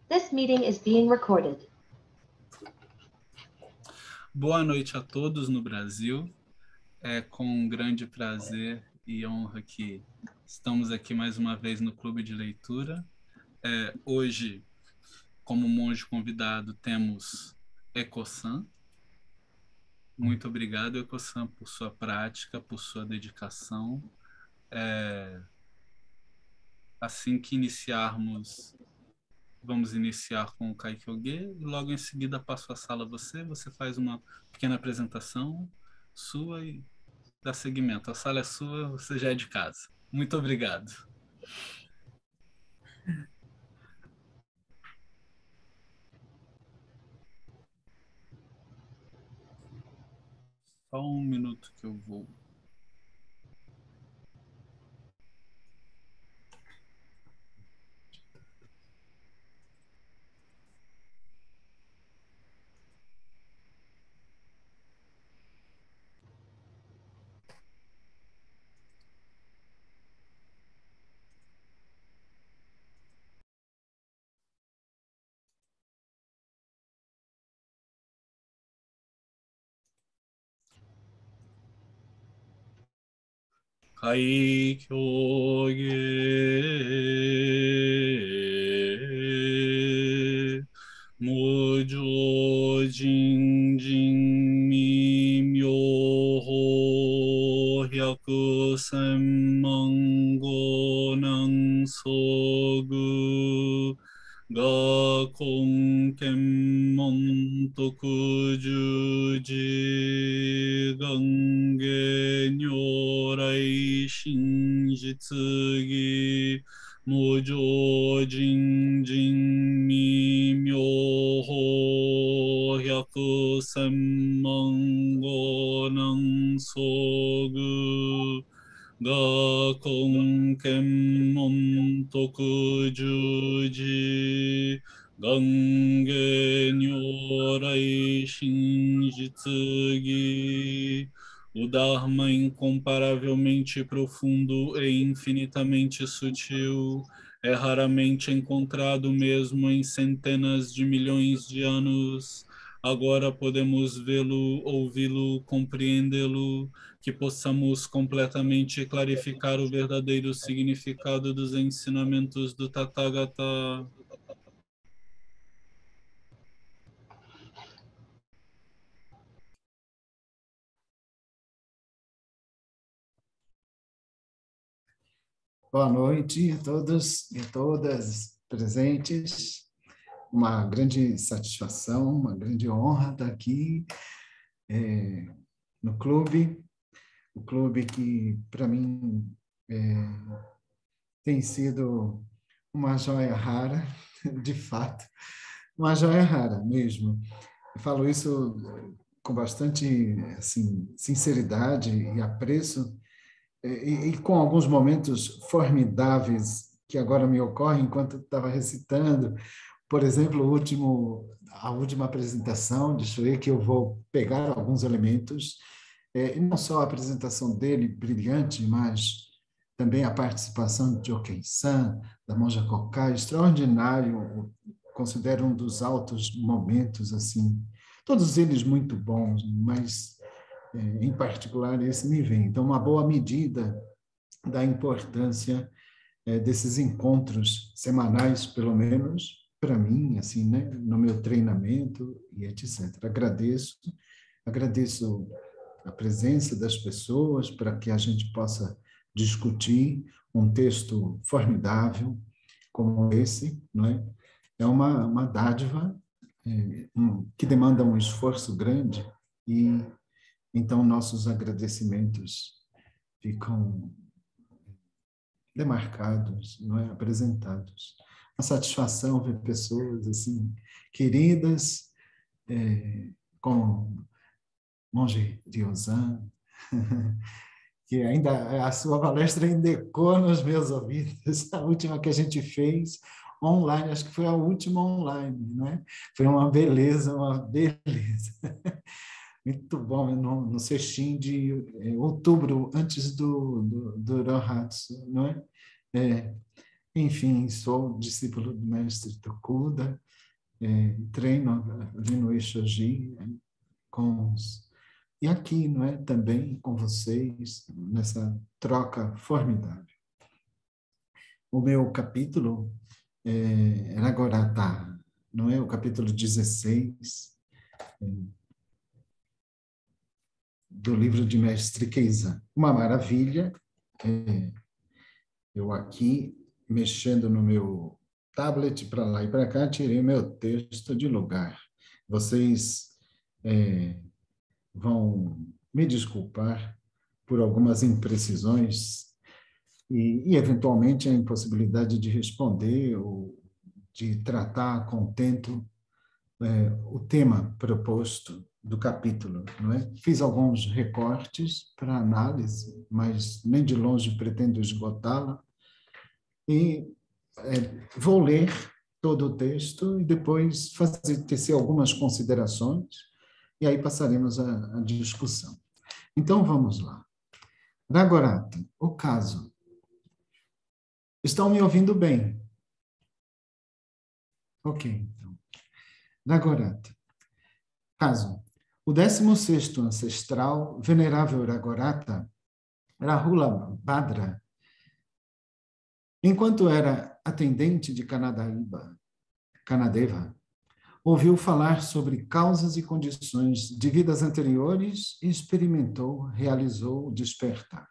This meeting is being recorded. Boa noite a todos no Brasil. É com grande prazer e honra que estamos aqui mais uma vez no Clube de Leitura. Hoje, como monge convidado, temos Eco-san. Muito obrigado, Eco-san, por sua prática, por sua dedicação. Assim que iniciarmos, vamos iniciar com o Kaikyoge e logo em seguida passo a sala a você. Você faz uma pequena apresentação sua e dá seguimento. A sala é sua, você já é de casa. Muito obrigado. Só um minuto que eu vou. Kaikyoge Mujo Jinjin Mi Myoho Hyaku Senman Gonan Sogu Ga Konkenmon Tokujuji Gange Nyorai Shinjitsugi Mujo Jinjin Mi Myoho Hyaku Senman Gonan Sogu Ga Konkenmon Tokujuji Gange Nyorai Shinjitsugi. O Dharma incomparavelmente profundo e infinitamente sutil é raramente encontrado mesmo em centenas de milhões de anos. Agora podemos vê-lo, ouvi-lo, compreendê-lo, que possamos completamente clarificar o verdadeiro significado dos ensinamentos do Tathagata. Boa noite a todos e a todas presentes. Uma grande satisfação, uma grande honra estar aqui no clube. O clube que, para mim, tem sido uma joia rara, de fato, uma joia rara mesmo. Eu falo isso com bastante assim, sinceridade e apreço, e com alguns momentos formidáveis que agora me ocorrem enquanto eu estava recitando. Por exemplo, a última apresentação de Shuei, que eu vou pegar alguns elementos, e não só a apresentação dele, brilhante, mas também a participação de Joken-san, da Monja Kokai, extraordinário, considero um dos altos momentos, assim, todos eles muito bons, mas em particular esse me vem. Então, uma boa medida da importância desses encontros semanais, pelo menos para mim, assim, né, no meu treinamento e etc. Agradeço a presença das pessoas para que a gente possa discutir um texto formidável como esse, não é? É uma dádiva que demanda um esforço grande e então nossos agradecimentos ficam demarcados, não é? Apresentados. Uma satisfação ver pessoas assim queridas, como Monge Ryozan, que ainda a sua palestra ainda ecoa nos meus ouvidos, a última que a gente fez online, acho que foi a última online, né? Foi uma beleza, uma beleza. Muito bom, no sextim de outubro, antes do Rohatsu, não é? Enfim, sou discípulo do mestre Tokuda, treino ali no Ishoji, e aqui, não é, também com vocês, nessa troca formidável. O meu capítulo é Ragorata, não é? O capítulo 16 do livro de Mestre Keisan. Uma maravilha. Eu aqui, mexendo no meu tablet para lá e para cá, tirei meu texto de lugar. Vocês vão me desculpar por algumas imprecisões e, eventualmente, a impossibilidade de responder ou de tratar a contento o tema proposto do capítulo, não é? Fiz alguns recortes para análise, mas nem de longe pretendo esgotá-la, e vou ler todo o texto e depois tecer algumas considerações, e aí passaremos a discussão. Então, vamos lá. Ragorata, o caso. Estão me ouvindo bem? Ok, então. Ragorata. Caso. O 16º ancestral, venerável Ragorata, Rahula Bhadra, enquanto era atendente de Kanadeva, ouviu falar sobre causas e condições de vidas anteriores e realizou o despertar.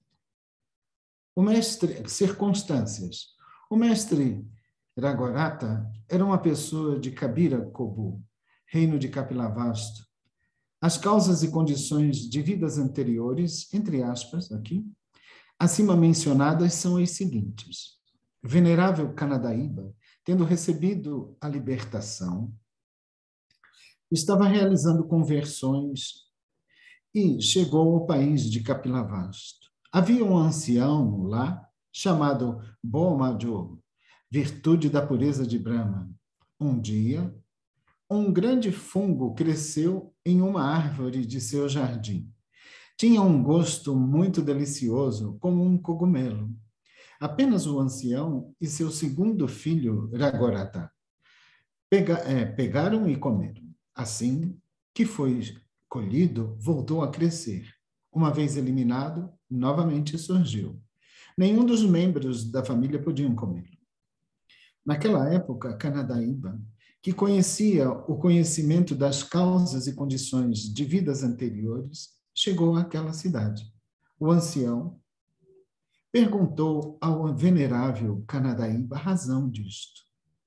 Circunstâncias. O mestre Ragorata era uma pessoa de Kabira Kobu, reino de Kapilavastu. As causas e condições de vidas anteriores, entre aspas, aqui, acima mencionadas são as seguintes. Venerável Kanadaíba, tendo recebido a libertação, estava realizando conversões e chegou ao país de Kapilavastu. Havia um ancião lá, chamado Bomajo, virtude da pureza de Brahma. Um dia, um grande fungo cresceu em uma árvore de seu jardim. Tinha um gosto muito delicioso, como um cogumelo. Apenas o ancião e seu segundo filho, Ragorata, pegaram e comeram. Assim que foi colhido, voltou a crescer. Uma vez eliminado, novamente surgiu. Nenhum dos membros da família podiam comê-lo. Naquela época, Kanadaíba, que conhecia o conhecimento das causas e condições de vidas anteriores, chegou àquela cidade. O ancião perguntou ao venerável Kanadaíba a razão disto.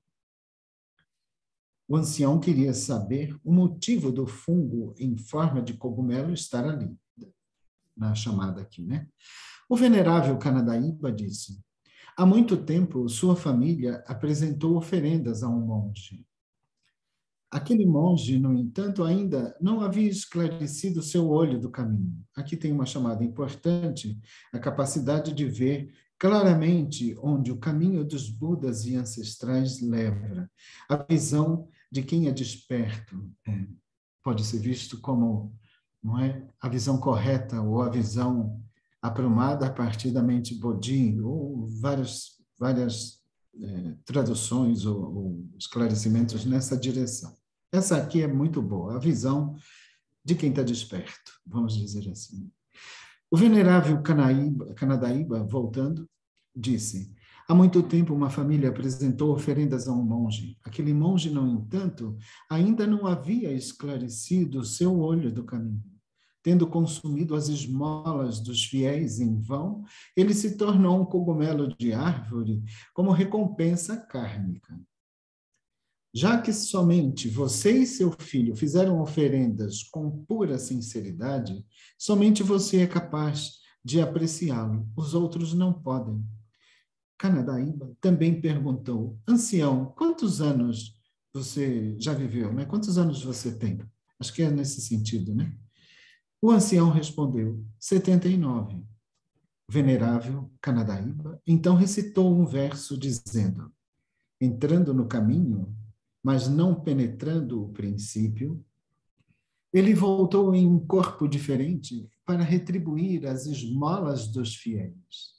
O ancião queria saber o motivo do fungo em forma de cogumelo estar ali, na chamada aqui, né? O venerável Kanadaíba disse: há muito tempo, sua família apresentou oferendas a um monge. Aquele monge, no entanto, ainda não havia esclarecido seu olho do caminho. Aqui tem uma chamada importante, a capacidade de ver claramente onde o caminho dos Budas e ancestrais leva. A visão de quem é desperto pode ser visto como, não é, a visão correta ou a visão aprumada a partir da mente Bodhi, ou várias traduções ou esclarecimentos nessa direção. Essa aqui é muito boa, a visão de quem está desperto, vamos dizer assim. O venerável Kanadaíba, voltando, disse: há muito tempo uma família apresentou oferendas a um monge. Aquele monge, no entanto, ainda não havia esclarecido o seu olho do caminho. Tendo consumido as esmolas dos fiéis em vão, ele se tornou um cogumelo de árvore como recompensa kármica. Já que somente você e seu filho fizeram oferendas com pura sinceridade, somente você é capaz de apreciá-lo, os outros não podem. Kanadaíba também perguntou: ancião, quantos anos você já viveu, né? Quantos anos você tem? Acho que é nesse sentido, né? O ancião respondeu: 79. Venerável Kanadaíba então recitou um verso dizendo: entrando no caminho, mas não penetrando o princípio, ele voltou em um corpo diferente para retribuir as esmolas dos fiéis.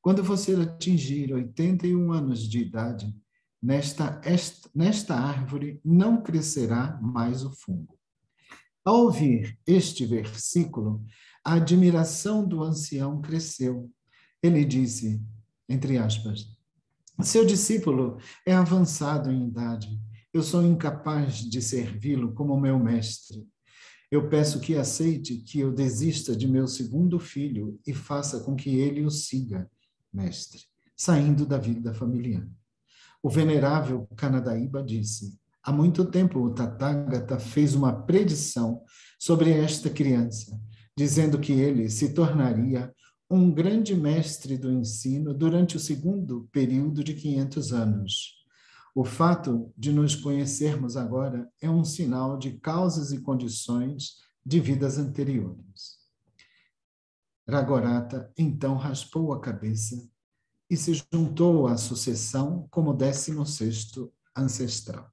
Quando você atingir 81 anos de idade, nesta árvore não crescerá mais o fungo. Ao ouvir este versículo, a admiração do ancião cresceu. Ele disse, entre aspas, seu discípulo é avançado em idade. Eu sou incapaz de servi-lo como meu mestre. Eu peço que aceite que eu desista de meu segundo filho e faça com que ele o siga, mestre, saindo da vida familiar. O venerável Kanadaíba disse, há muito tempo o Tathagata fez uma predição sobre esta criança, dizendo que ele se tornaria um grande mestre do ensino durante o segundo período de 500 anos. O fato de nos conhecermos agora é um sinal de causas e condições de vidas anteriores. Ragorata então raspou a cabeça e se juntou à sucessão como 16º ancestral.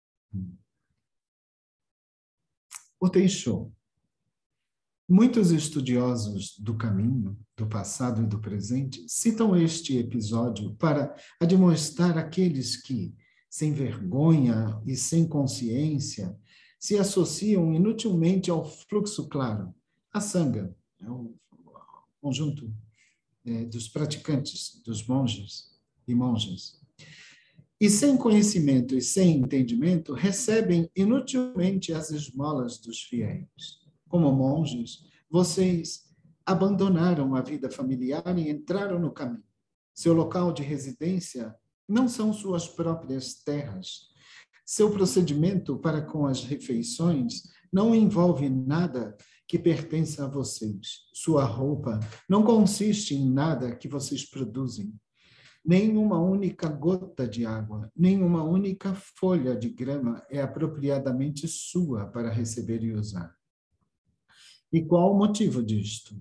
O Teixô. Muitos estudiosos do caminho, do passado e do presente, citam este episódio para admoestar aqueles que, sem vergonha e sem consciência, se associam inutilmente ao fluxo claro, a sangha, é o conjunto dos praticantes, dos monges e monjas. E sem conhecimento e sem entendimento, recebem inutilmente as esmolas dos fiéis. Como monges, vocês abandonaram a vida familiar e entraram no caminho. Seu local de residência não são suas próprias terras. Seu procedimento para com as refeições não envolve nada que pertença a vocês. Sua roupa não consiste em nada que vocês produzem. Nem uma única gota de água, nem uma única folha de grama é apropriadamente sua para receber e usar. E qual o motivo disso?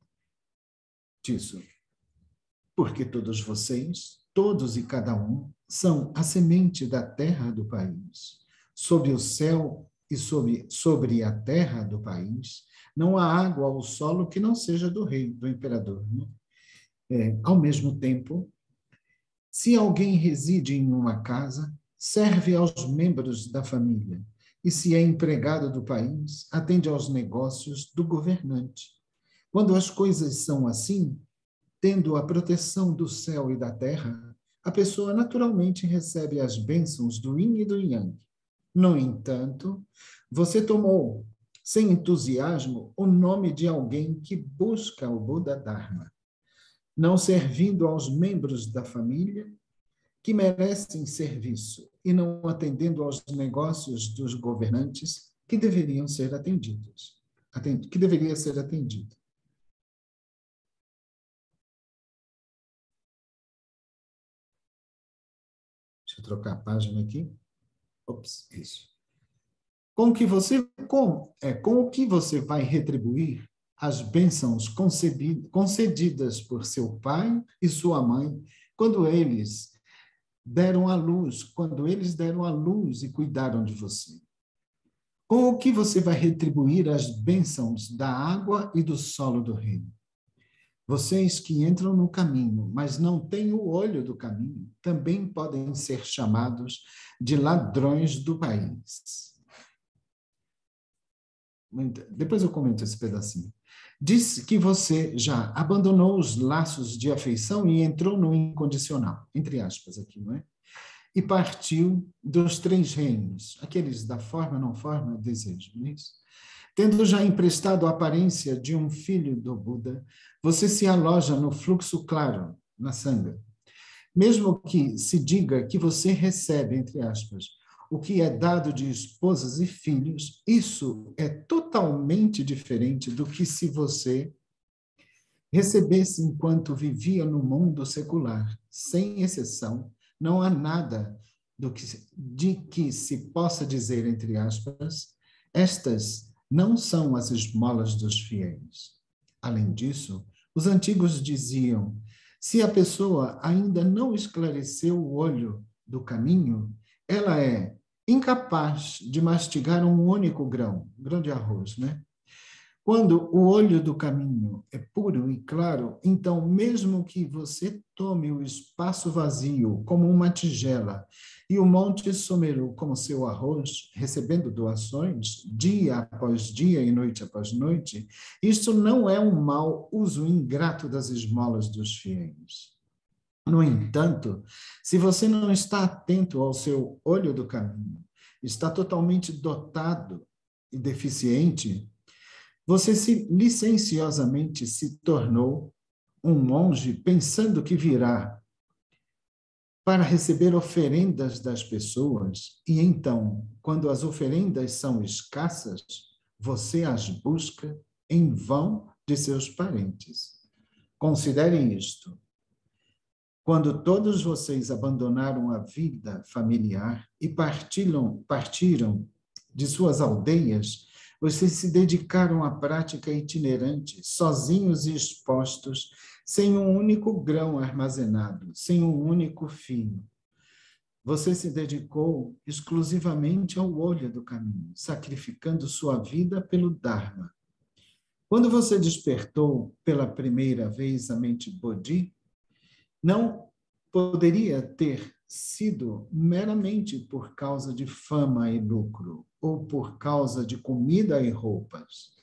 Porque todos vocês, todos e cada um, são a semente da terra do país. Sob o céu e sobre a terra do país, não há água ou solo que não seja do rei, do imperador. Né? Ao mesmo tempo, se alguém reside em uma casa, serve aos membros da família, e se é empregado do país, atende aos negócios do governante. Quando as coisas são assim, tendo a proteção do céu e da terra, a pessoa naturalmente recebe as bênçãos do yin e do yang. No entanto, você tomou, sem entusiasmo, o nome de alguém que busca o Buda Dharma, não servindo aos membros da família que merecem serviço e não atendendo aos negócios dos governantes que deveriam ser atendidos, que deveria ser atendido. Deixa eu trocar a página aqui. Ops, isso. Com o que você vai retribuir as bênçãos concedidas por seu pai e sua mãe quando eles deram à luz e cuidaram de você? Com o que você vai retribuir as bênçãos da água e do solo do reino? Vocês que entram no caminho, mas não têm o olho do caminho, também podem ser chamados de ladrões do país. Depois eu comento esse pedacinho. Disse que você já abandonou os laços de afeição e entrou no incondicional, entre aspas aqui, não é? E partiu dos 3 reinos, aqueles da forma, não forma, desejo, não é isso? Tendo já emprestado a aparência de um filho do Buda, você se aloja no fluxo claro, na sangha. Mesmo que se diga que você recebe, entre aspas, o que é dado de esposas e filhos, isso é totalmente diferente do que se você recebesse enquanto vivia no mundo secular. Sem exceção, não há nada de que se possa dizer, entre aspas, estas não são as esmolas dos fiéis. Além disso, os antigos diziam, se a pessoa ainda não esclareceu o olho do caminho, ela é incapaz de mastigar um único grão de arroz, né? Quando o olho do caminho é puro e claro, então, mesmo que você tome o espaço vazio como uma tigela e o Monte Sumeru como seu arroz, recebendo doações dia após dia e noite após noite, isso não é um mau uso ingrato das esmolas dos fiéis. No entanto, se você não está atento ao seu olho do caminho, está totalmente dotado e deficiente, você licenciosamente se tornou um monge pensando que virá para receber oferendas das pessoas, e então, quando as oferendas são escassas, você as busca em vão de seus parentes. Considerem isto. Quando todos vocês abandonaram a vida familiar e partiram de suas aldeias, vocês se dedicaram à prática itinerante, sozinhos e expostos, sem um único grão armazenado, sem um único fio. Você se dedicou exclusivamente ao olho do caminho, sacrificando sua vida pelo Dharma. Quando você despertou pela primeira vez a mente Bodhi, não poderia ter sido meramente por causa de fama e lucro, ou por causa de comida e roupas.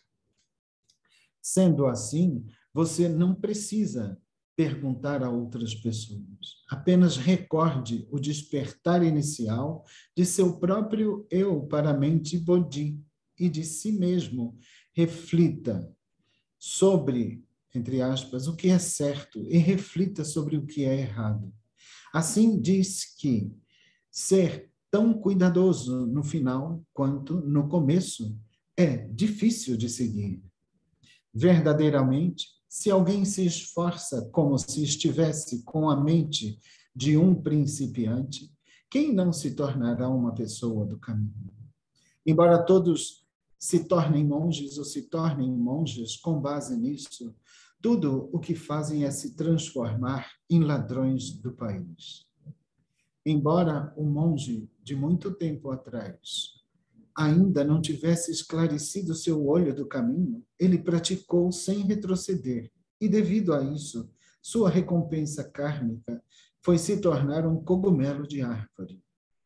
Sendo assim, você não precisa perguntar a outras pessoas. Apenas recorde o despertar inicial de seu próprio eu para a mente Bodhi e de si mesmo. Reflita sobre, entre aspas, o que é certo e reflita sobre o que é errado. Assim diz que ser tão cuidadoso no final quanto no começo é difícil de seguir. Verdadeiramente, se alguém se esforça como se estivesse com a mente de um principiante, quem não se tornará uma pessoa do caminho? Embora todos se tornem monges ou se tornem monjas com base nisso, tudo o que fazem é se transformar em ladrões do país. Embora o monge de muito tempo atrás ainda não tivesse esclarecido seu olho do caminho, ele praticou sem retroceder, e devido a isso, sua recompensa kármica foi se tornar um cogumelo de árvore.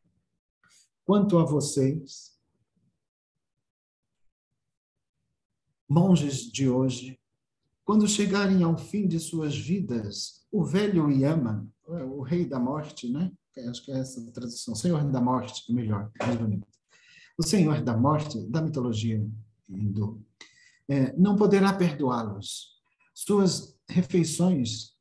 Quanto a vocês, monges de hoje, quando chegarem ao fim de suas vidas, o velho Yama, o rei da morte, né? Acho que é essa a tradução, Senhor da Morte, melhor, mais bonito. O Senhor da Morte, da mitologia hindu, não poderá perdoá-los. Suas refeições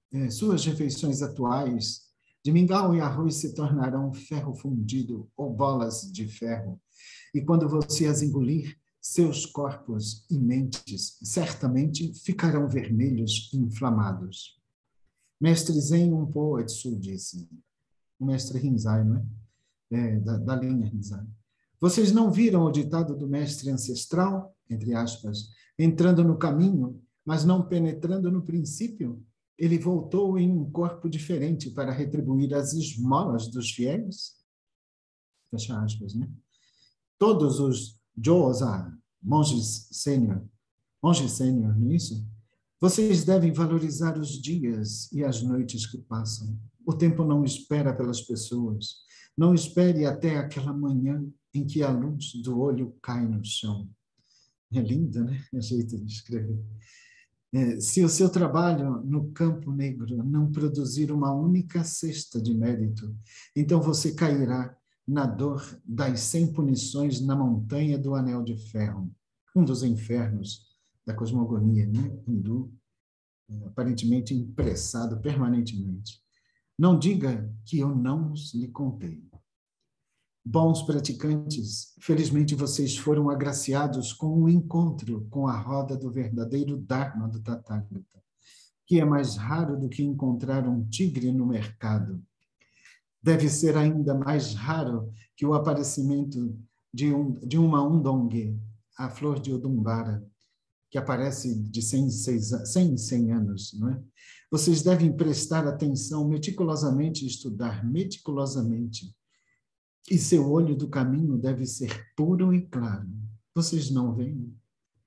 atuais de mingau e arroz se tornarão ferro fundido ou bolas de ferro. E quando você as engolir, seus corpos e mentes certamente ficarão vermelhos e inflamados. Mestre Zen Umpo Etsu disse, o mestre Rinzai, não é? Da linha Rinzai. Vocês não viram o ditado do mestre ancestral, entre aspas, entrando no caminho, mas não penetrando no princípio? Ele voltou em um corpo diferente para retribuir as esmolas dos fiéis? Fecha aspas, né? Todos os Josa, monges sênior, não é isso? Vocês devem valorizar os dias e as noites que passam. O tempo não espera pelas pessoas. Não espere até aquela manhã em que a luz do olho cai no chão. É lindo, né? É jeito de escrever. Se o seu trabalho no campo negro não produzir uma única cesta de mérito, então você cairá na dor das 100 punições na montanha do Anel de Ferro, um dos infernos da cosmogonia, né? Hindu, aparentemente impressado permanentemente. Não diga que eu não lhe contei. Bons praticantes, felizmente vocês foram agraciados com o encontro com a roda do verdadeiro Dharma do Tathagata, que é mais raro do que encontrar um tigre no mercado. Deve ser ainda mais raro que o aparecimento de uma undongue, a flor de Udumbara, que aparece de 100 em 100 anos, não é? Vocês devem prestar atenção meticulosamente e estudar meticulosamente. E seu olho do caminho deve ser puro e claro. Vocês não veem?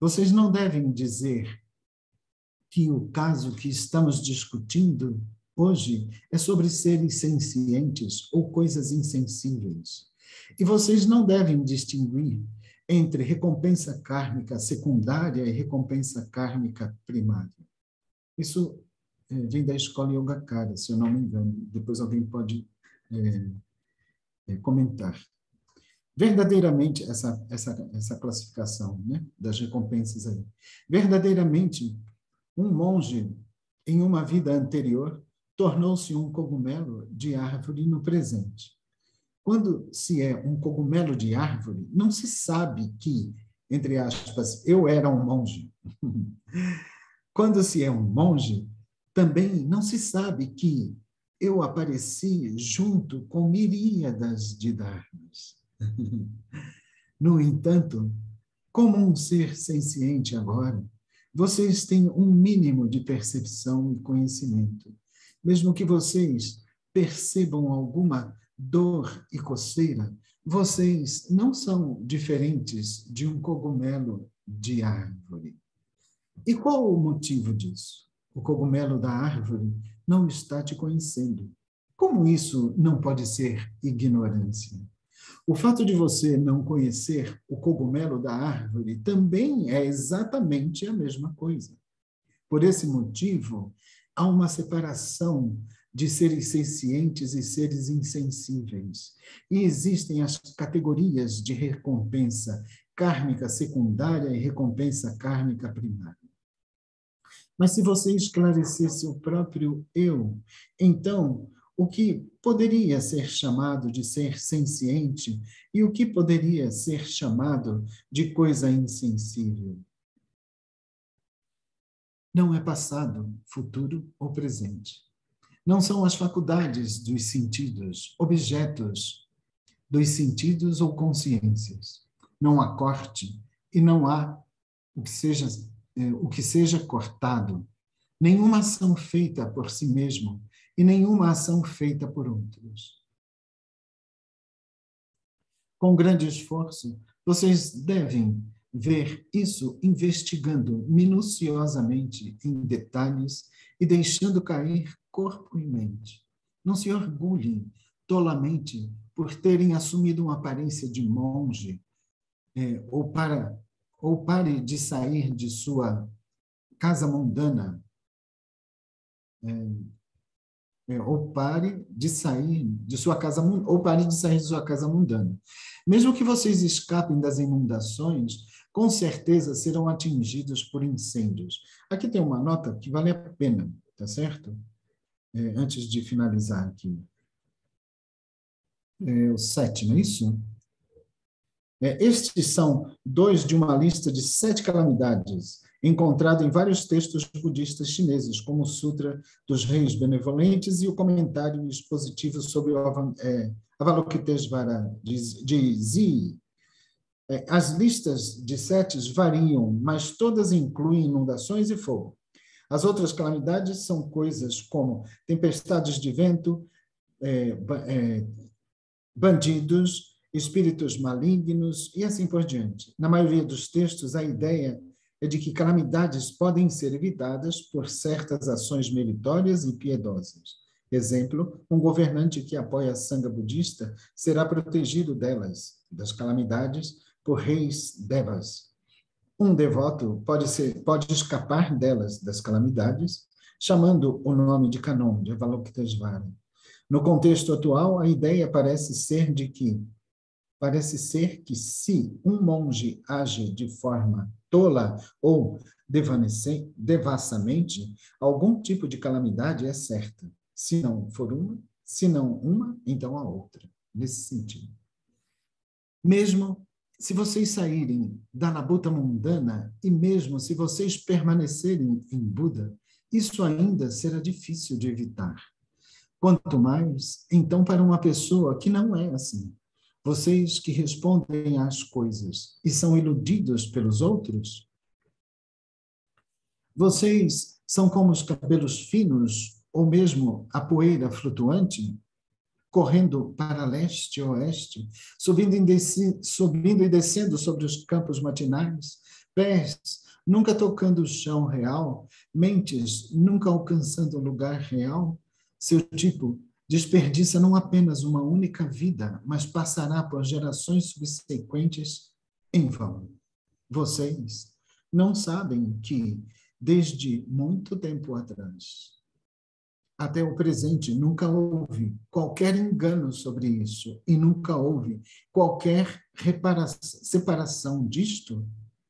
Vocês não devem dizer que o caso que estamos discutindo hoje é sobre seres sencientes ou coisas insensíveis. E vocês não devem distinguir entre recompensa kármica secundária e recompensa kármica primária. Isso vem da escola Yogacara, se eu não me engano. Depois alguém pode comentar. Verdadeiramente, essa classificação, né, das recompensas aí. Verdadeiramente, um monge, em uma vida anterior, tornou-se um cogumelo de árvore no presente. Quando se é um cogumelo de árvore, não se sabe que, entre aspas, eu era um monge. Quando se é um monge, também não se sabe que eu apareci junto com miríadas de dharmas. No entanto, como um ser senciente agora, vocês têm um mínimo de percepção e conhecimento. Mesmo que vocês percebam alguma dor e coceira, vocês não são diferentes de um cogumelo de árvore. E qual o motivo disso? O cogumelo da árvore não está te conhecendo. Como isso não pode ser ignorância? O fato de você não conhecer o cogumelo da árvore também é exatamente a mesma coisa. Por esse motivo, há uma separação de seres sencientes e seres insensíveis. E existem as categorias de recompensa kármica secundária e recompensa kármica primária. Mas se você esclarecesse o próprio eu, então o que poderia ser chamado de ser senciente e o que poderia ser chamado de coisa insensível? Não é passado, futuro ou presente. Não são as faculdades dos sentidos, objetos dos sentidos ou consciências. Não há corte e não há o que seja cortado. Nenhuma ação feita por si mesmo e nenhuma ação feita por outros. Com grande esforço, vocês devem ver isso investigando minuciosamente em detalhes e deixando cair corpo e mente. Não se orgulhem tolamente por terem assumido uma aparência de monge, ou pare de sair de sua casa mundana, ou pare de sair de sua casa mundana. Mesmo que vocês escapem das inundações, com certeza serão atingidos por incêndios. Aqui tem uma nota que vale a pena, tá certo? Antes de finalizar aqui. O 7, não é isso? Estes são 2 de uma lista de 7 calamidades, encontrado em vários textos budistas chineses, como o Sutra dos Reis Benevolentes e o comentário expositivo sobre o Avalokitesvara de Zi. As listas de 7 variam, mas todas incluem inundações e fogo. As outras calamidades são coisas como tempestades de vento, bandidos, espíritos malignos e assim por diante. Na maioria dos textos, a ideia é de que calamidades podem ser evitadas por certas ações meritórias e piedosas. Exemplo, um governante que apoia a sanga budista será protegido das calamidades, por reis devas. Um devoto pode escapar das calamidades, chamando o nome de Kanon, de Avalokitesvara. No contexto atual, a ideia parece ser que se um monge age de forma tola ou devassamente, algum tipo de calamidade é certa. Se não uma, então a outra, nesse sentido. Mesmo se vocês saírem da labuta mundana e mesmo se vocês permanecerem em Buda, isso ainda será difícil de evitar. Quanto mais, então, para uma pessoa que não é assim. Vocês que respondem às coisas e são iludidos pelos outros? Vocês são como os cabelos finos ou mesmo a poeira flutuante, correndo para leste e oeste, subindo e descendo sobre os campos matinais, pés nunca tocando o chão real, mentes nunca alcançando o lugar real, seu tipo desperdiça não apenas uma única vida, mas passará por gerações subsequentes em vão. Vocês não sabem que, desde muito tempo atrás, até o presente, nunca houve qualquer engano sobre isso e nunca houve qualquer separação disto?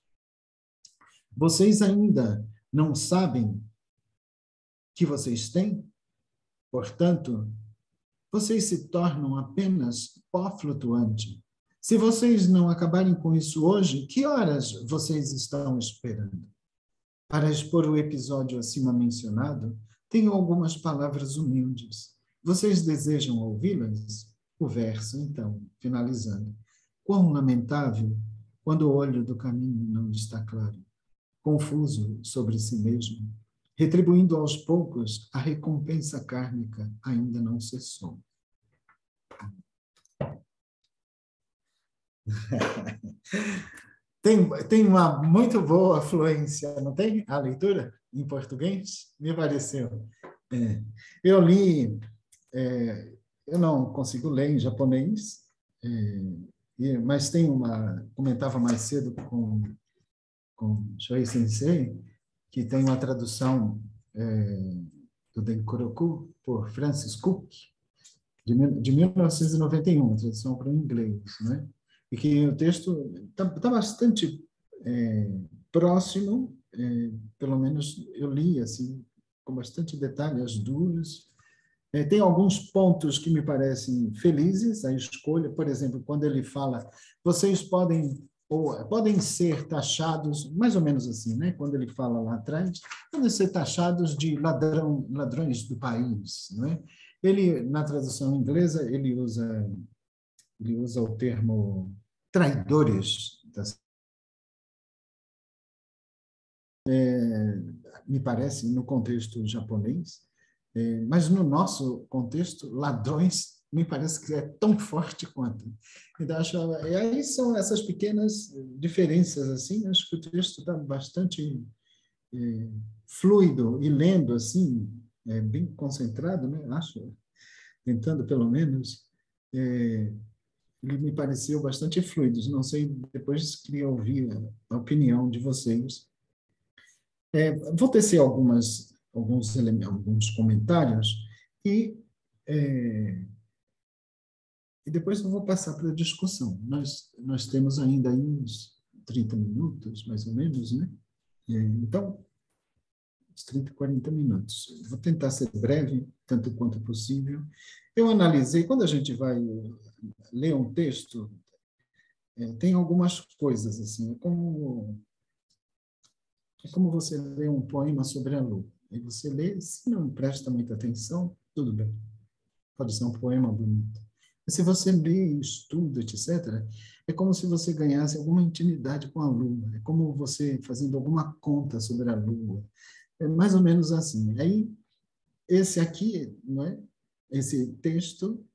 Vocês ainda não sabem que vocês têm? Portanto, vocês se tornam apenas pó flutuante. Se vocês não acabarem com isso hoje, que horas vocês estão esperando? Para expor o episódio acima mencionado, tenho algumas palavras humildes. Vocês desejam ouvi-las? O verso, então, finalizando. Quão lamentável quando o olho do caminho não está claro, confuso sobre si mesmo, retribuindo aos poucos a recompensa kármica ainda não cessou. Tem uma muito boa fluência, não tem? A leitura em português? Me pareceu. Eu li, eu não consigo ler em japonês, mas tem comentava mais cedo com Shoei Sensei, que tem uma tradução do Denkoroku por Francis Cook, de 1991, tradução para o inglês, né? E que o texto está bastante próximo, pelo menos eu li assim, com bastante detalhe as duas. Tem alguns pontos que me parecem felizes, a escolha, por exemplo, quando ele fala, vocês podem ser taxados, mais ou menos assim, né? Quando ele fala lá atrás, podem ser taxados de ladrões do país, não é? Ele, na tradução inglesa, ele usa o termo traidores, me parece, no contexto japonês, mas no nosso contexto, ladrões, me parece que é tão forte quanto. Então, e aí são essas pequenas diferenças, assim, acho que o texto está bastante fluido e lendo, assim, bem concentrado, né? Acho, tentando pelo menos, ele me pareceu bastante fluido. Não sei, depois queria ouvir a opinião de vocês. Vou tecer alguns comentários e depois eu vou passar para a discussão. Nós temos ainda aí uns 30 minutos, mais ou menos, né? Então, uns 30, 40 minutos. Vou tentar ser breve, tanto quanto possível. Eu analisei, quando a gente vai ler um texto, tem algumas coisas, assim, é como você lê um poema sobre a lua. E você lê, se não presta muita atenção, tudo bem. Pode ser um poema bonito. Mas se você lê, estuda, etc., é como se você ganhasse alguma intimidade com a lua. É como você fazendo alguma conta sobre a lua. É mais ou menos assim. Aí, esse aqui, não é? Esse texto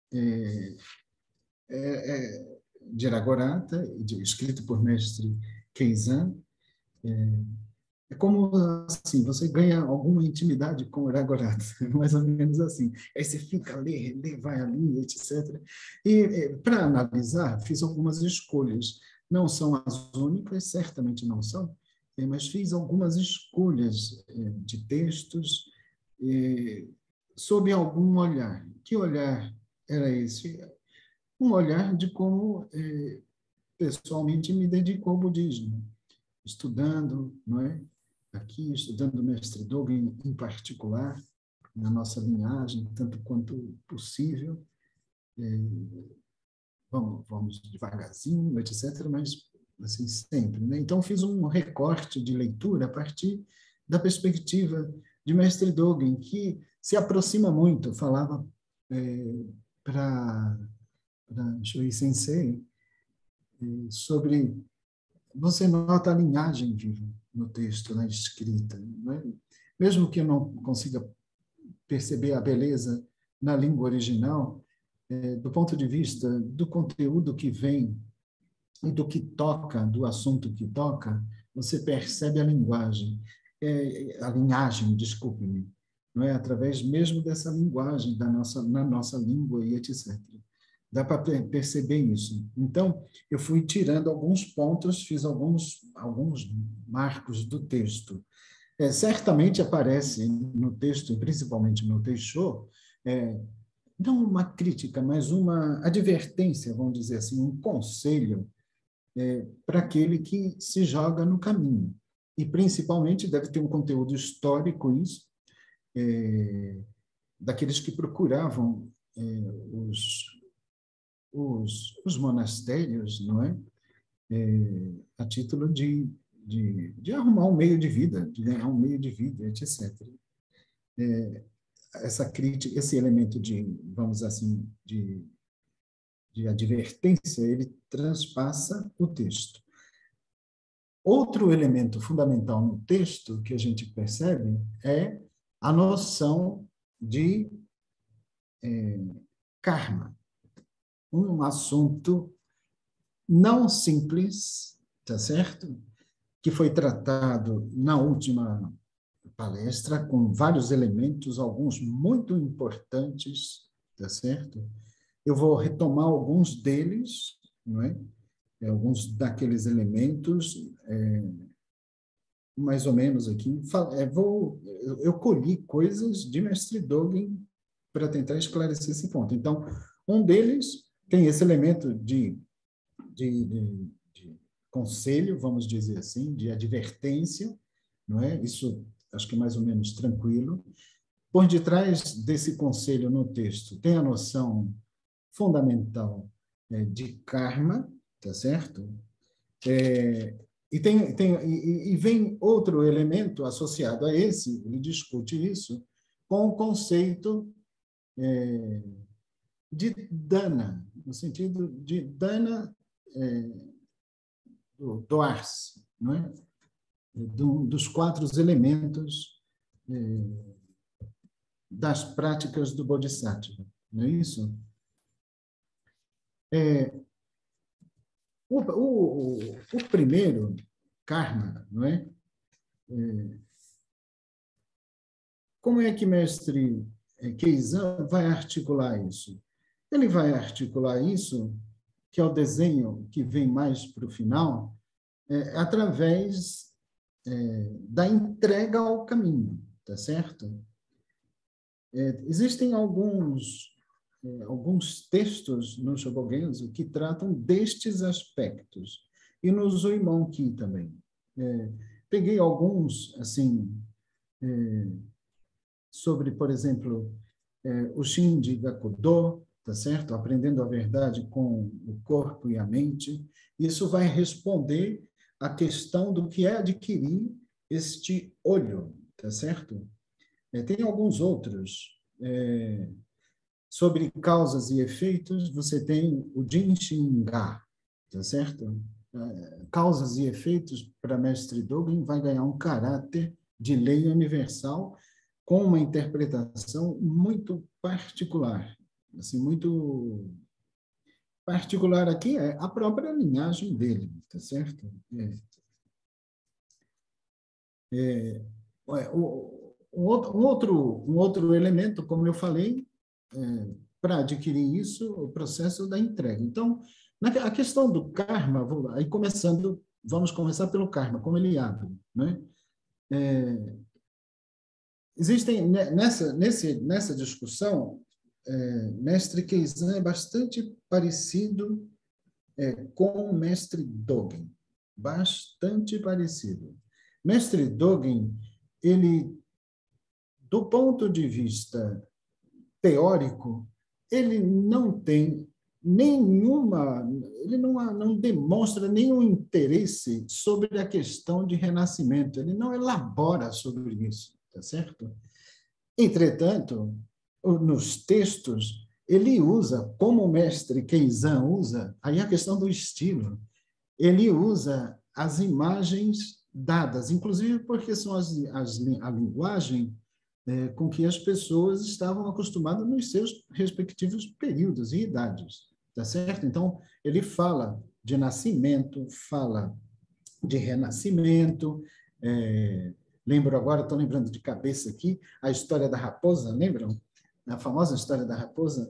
de Aragorata, escrito por mestre Keizan, é como assim, você ganha alguma intimidade com o Aragorata, mais ou menos assim. Aí você fica lê, vai ali, etc. E para analisar, fiz algumas escolhas. Não são as únicas, certamente não são, mas fiz algumas escolhas de textos sob algum olhar. Que olhar era esse? Um olhar de como pessoalmente me dedico ao budismo, estudando, não é? Aqui, estudando o mestre Dogen em particular, na nossa linhagem, tanto quanto possível. Vamos devagarzinho, etc., mas assim, sempre, né? Então, fiz um recorte de leitura a partir da perspectiva de mestre Dogen, que se aproxima muito, falava para Shoei Sensei, sobre... Você nota a linhagem viva no texto, na escrita. Não é? Mesmo que eu não consiga perceber a beleza na língua original, do ponto de vista do conteúdo que vem e do que toca, do assunto que toca, você percebe a linhagem, desculpe-me, não é? Através mesmo dessa linguagem na nossa língua e etc. Dá para perceber isso. Então, eu fui tirando alguns pontos, fiz alguns marcos do texto. Certamente aparece no texto, principalmente no Teixeira, não uma crítica, mas uma advertência, vamos dizer assim, um conselho para aquele que se joga no caminho. E, principalmente, deve ter um conteúdo histórico isso, daqueles que procuravam os monastérios, não é? A título de arrumar um meio de vida, de ganhar um meio de vida, etc. Essa crítica, esse elemento vamos dizer assim, de advertência, ele transpassa o texto. Outro elemento fundamental no texto que a gente percebe é a noção de karma, um assunto não simples, tá certo? Que foi tratado na última palestra com vários elementos, alguns muito importantes, tá certo? Eu vou retomar alguns deles, não é? Alguns daqueles elementos, mais ou menos aqui. Eu colhi coisas de Mestre Dogen para tentar esclarecer esse ponto. Então, um deles tem esse elemento de conselho, vamos dizer assim, de advertência, não é? Isso acho que é mais ou menos tranquilo. Por detrás desse conselho no texto tem a noção fundamental de karma, tá certo? E vem outro elemento associado a esse, ele discute isso, com o conceito de dana, no sentido de dana doar-se, não é? Dos 4 elementos das práticas do Bodhisattva, não é isso? O primeiro, karma, não é? Como é que mestre Keizan vai articular isso? Ele vai articular isso, que é o desenho que vem mais para o final, através da entrega ao caminho, tá certo? Existem alguns textos no Shobogenzo que tratam destes aspectos, e no Zuimonki também. Peguei alguns, assim, sobre, por exemplo, o Shinji Gakudo, tá certo? Aprendendo a verdade com o corpo e a mente. Isso vai responder à questão do que é adquirir este olho, tá certo? Tem alguns outros. Sobre causas e efeitos, você tem o Jinshin-ga, tá certo? Causas e efeitos, para Mestre Dogen, vai ganhar um caráter de lei universal com uma interpretação muito particular. Assim, muito particular aqui é a própria linhagem dele, tá certo? Um outro elemento, como eu falei, para adquirir isso, o processo da entrega. Então, a questão do karma, vamos começar pelo karma, como ele abre, né? Existem, nessa discussão, Mestre Keizan é bastante parecido com o Mestre Dogen, bastante parecido. Mestre Dogen, ele, do ponto de vista teórico, ele não tem ele não demonstra nenhum interesse sobre a questão de renascimento, ele não elabora sobre isso, tá certo? Entretanto, nos textos, ele usa, como o mestre Keizan usa, aí a questão do estilo, ele usa as imagens dadas, inclusive porque são a linguagem com que as pessoas estavam acostumadas nos seus respectivos períodos e idades, tá certo? Então, ele fala de nascimento, fala de renascimento. Lembro agora, estou lembrando de cabeça aqui, a história da raposa, lembram? A famosa história da raposa,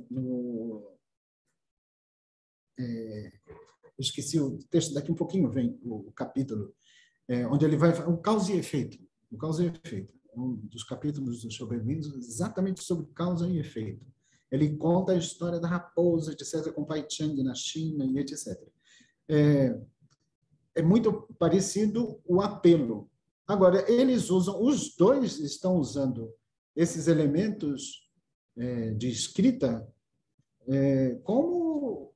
eu esqueci o texto, daqui um pouquinho vem o capítulo, onde ele vai... O causa e efeito. O causa e efeito. Um dos capítulos do Sobreviventes, exatamente sobre causa e efeito. Ele conta a história da raposa, etc., com Pai Chang na China, e etc. É muito parecido o apelo. Agora, os dois estão usando esses elementos de escrita como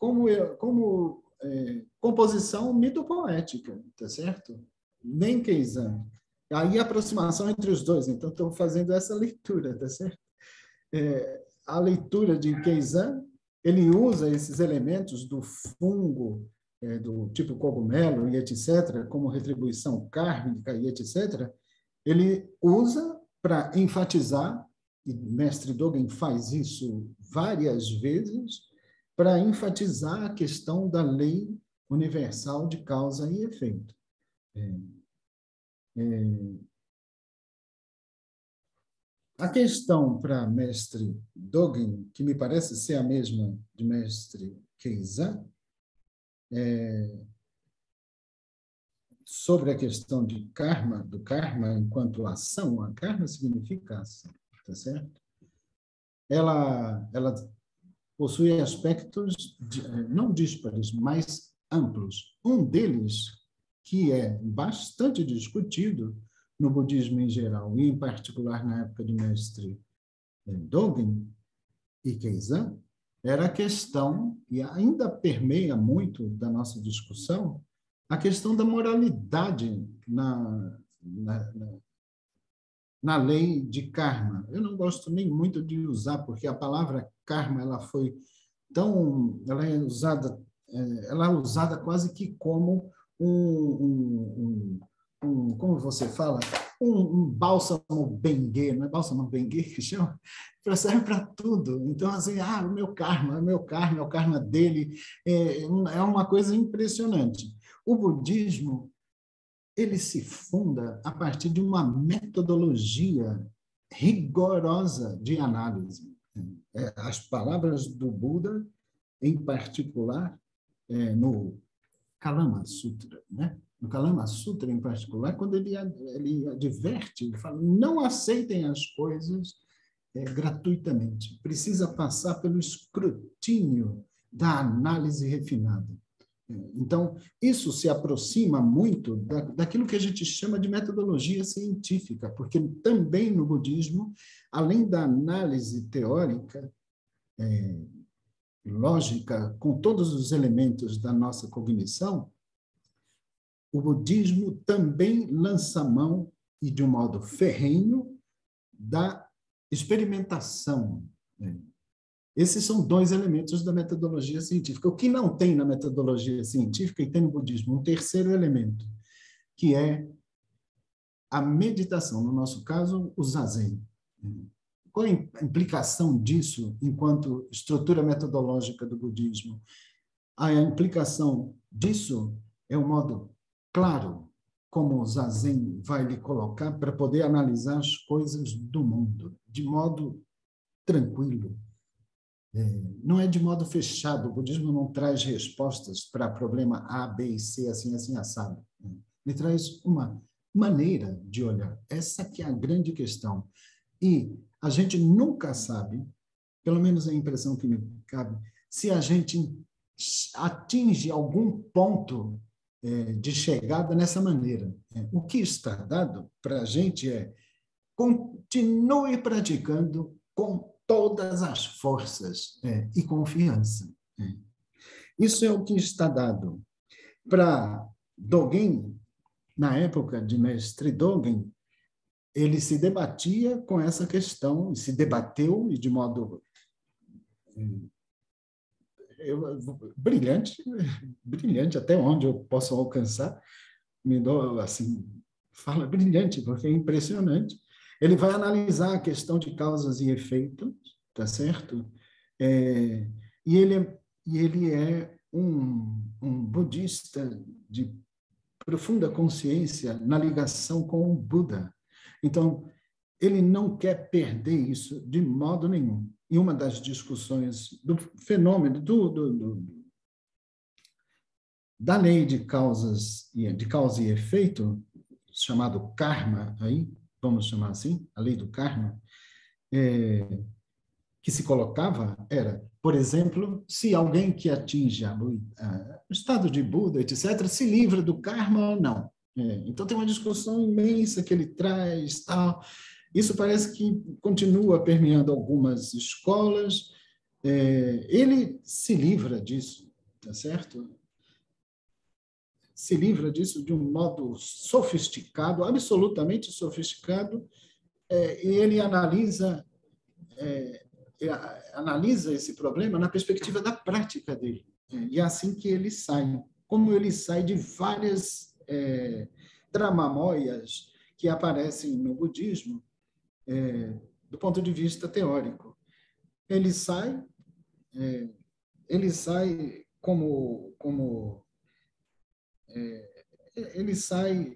composição mitopoética, tá certo? Nem Keizan. Aí a aproximação entre os dois. Então, estou fazendo essa leitura, tá certo? A leitura de Keizan, ele usa esses elementos do fungo, do tipo cogumelo e etc., como retribuição kármica e etc., ele usa para enfatizar, e o mestre Dogen faz isso várias vezes, para enfatizar a questão da lei universal de causa e efeito. A questão para mestre Dogen, que me parece ser a mesma de mestre Keizan, sobre a questão de karma, do karma enquanto ação, a karma significa ação, tá certo? Ela possui aspectos não díspares, mas amplos. Um deles, que é bastante discutido no budismo em geral, e em particular na época do mestre Dogen e Keizan, era a questão, e ainda permeia muito da nossa discussão, a questão da moralidade na lei de karma. Eu não gosto nem muito de usar, porque a palavra karma ela é usada quase que como como você fala, um bálsamo bengue, não é bálsamo bengue que chama? Serve para tudo. Então, assim, o meu karma, é o karma dele, é uma coisa impressionante. O budismo, ele se funda a partir de uma metodologia rigorosa de análise. As palavras do Buda, em particular, no Kalama Sutra, né? No Kalama Sutra, em particular, quando ele adverte, ele fala, não aceitem as coisas gratuitamente. Precisa passar pelo escrutínio da análise refinada. Então, isso se aproxima muito daquilo que a gente chama de metodologia científica, porque também no budismo, além da análise teórica, lógica, com todos os elementos da nossa cognição, o budismo também lança mão, e de um modo ferrenho, da experimentação. Esses são dois elementos da metodologia científica. O que não tem na metodologia científica, e tem no budismo, um terceiro elemento, que é a meditação, no nosso caso, o zazen. Qual é a implicação disso enquanto estrutura metodológica do budismo? A implicação disso é um modo claro como o zazen vai lhe colocar para poder analisar as coisas do mundo, de modo tranquilo. Não é de modo fechado. O budismo não traz respostas para problema A, B e C, assim, assim, assado. Ele traz uma maneira de olhar. Essa que é a grande questão. E a gente nunca sabe, pelo menos a impressão que me cabe, se a gente atinge algum ponto de chegada nessa maneira. O que está dado para a gente é continue praticando com todas as forças e confiança. Isso é o que está dado. Para Dogen, na época de mestre Dogen, ele se debatia com essa questão, se debateu e de modo brilhante até onde eu posso alcançar, me dou assim, fala brilhante, porque é impressionante. Ele vai analisar a questão de causas e efeitos, tá certo? E ele é um budista de profunda consciência na ligação com o Buda. Então, ele não quer perder isso de modo nenhum. E uma das discussões do fenômeno da lei de causa e efeito, chamado karma, aí, vamos chamar assim, a lei do karma, que se colocava era, por exemplo, se alguém que atinge o estado de Buda, etc., se livra do karma ou não. Então, tem uma discussão imensa que ele traz, tal. Isso parece que continua permeando algumas escolas. Ele se livra disso, tá certo? Se livra disso de um modo sofisticado, absolutamente sofisticado, e ele analisa esse problema na perspectiva da prática dele. E é assim que ele sai. Como ele sai de várias tramamóias que aparecem no budismo, do ponto de vista teórico. Ele sai como ele sai.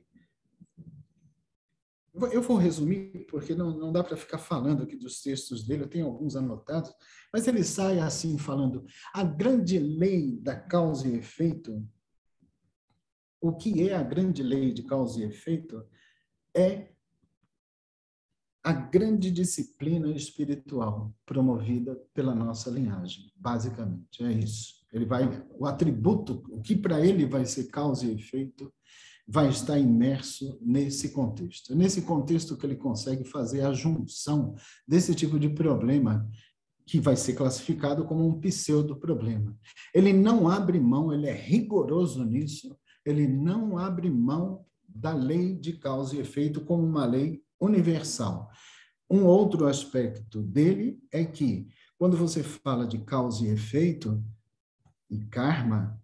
Eu vou resumir, porque não dá para ficar falando aqui dos textos dele, eu tenho alguns anotados, mas ele sai assim falando: a grande lei da causa e efeito, o que é a grande lei de causa e efeito é a grande disciplina espiritual promovida pela nossa linhagem, basicamente, é isso. O atributo, o que para ele vai ser causa e efeito, vai estar imerso nesse contexto. É nesse contexto que ele consegue fazer a junção desse tipo de problema, que vai ser classificado como um pseudo-problema. Ele não abre mão, ele é rigoroso nisso, ele não abre mão da lei de causa e efeito como uma lei universal. Um outro aspecto dele é que, quando você fala de causa e efeito, e karma,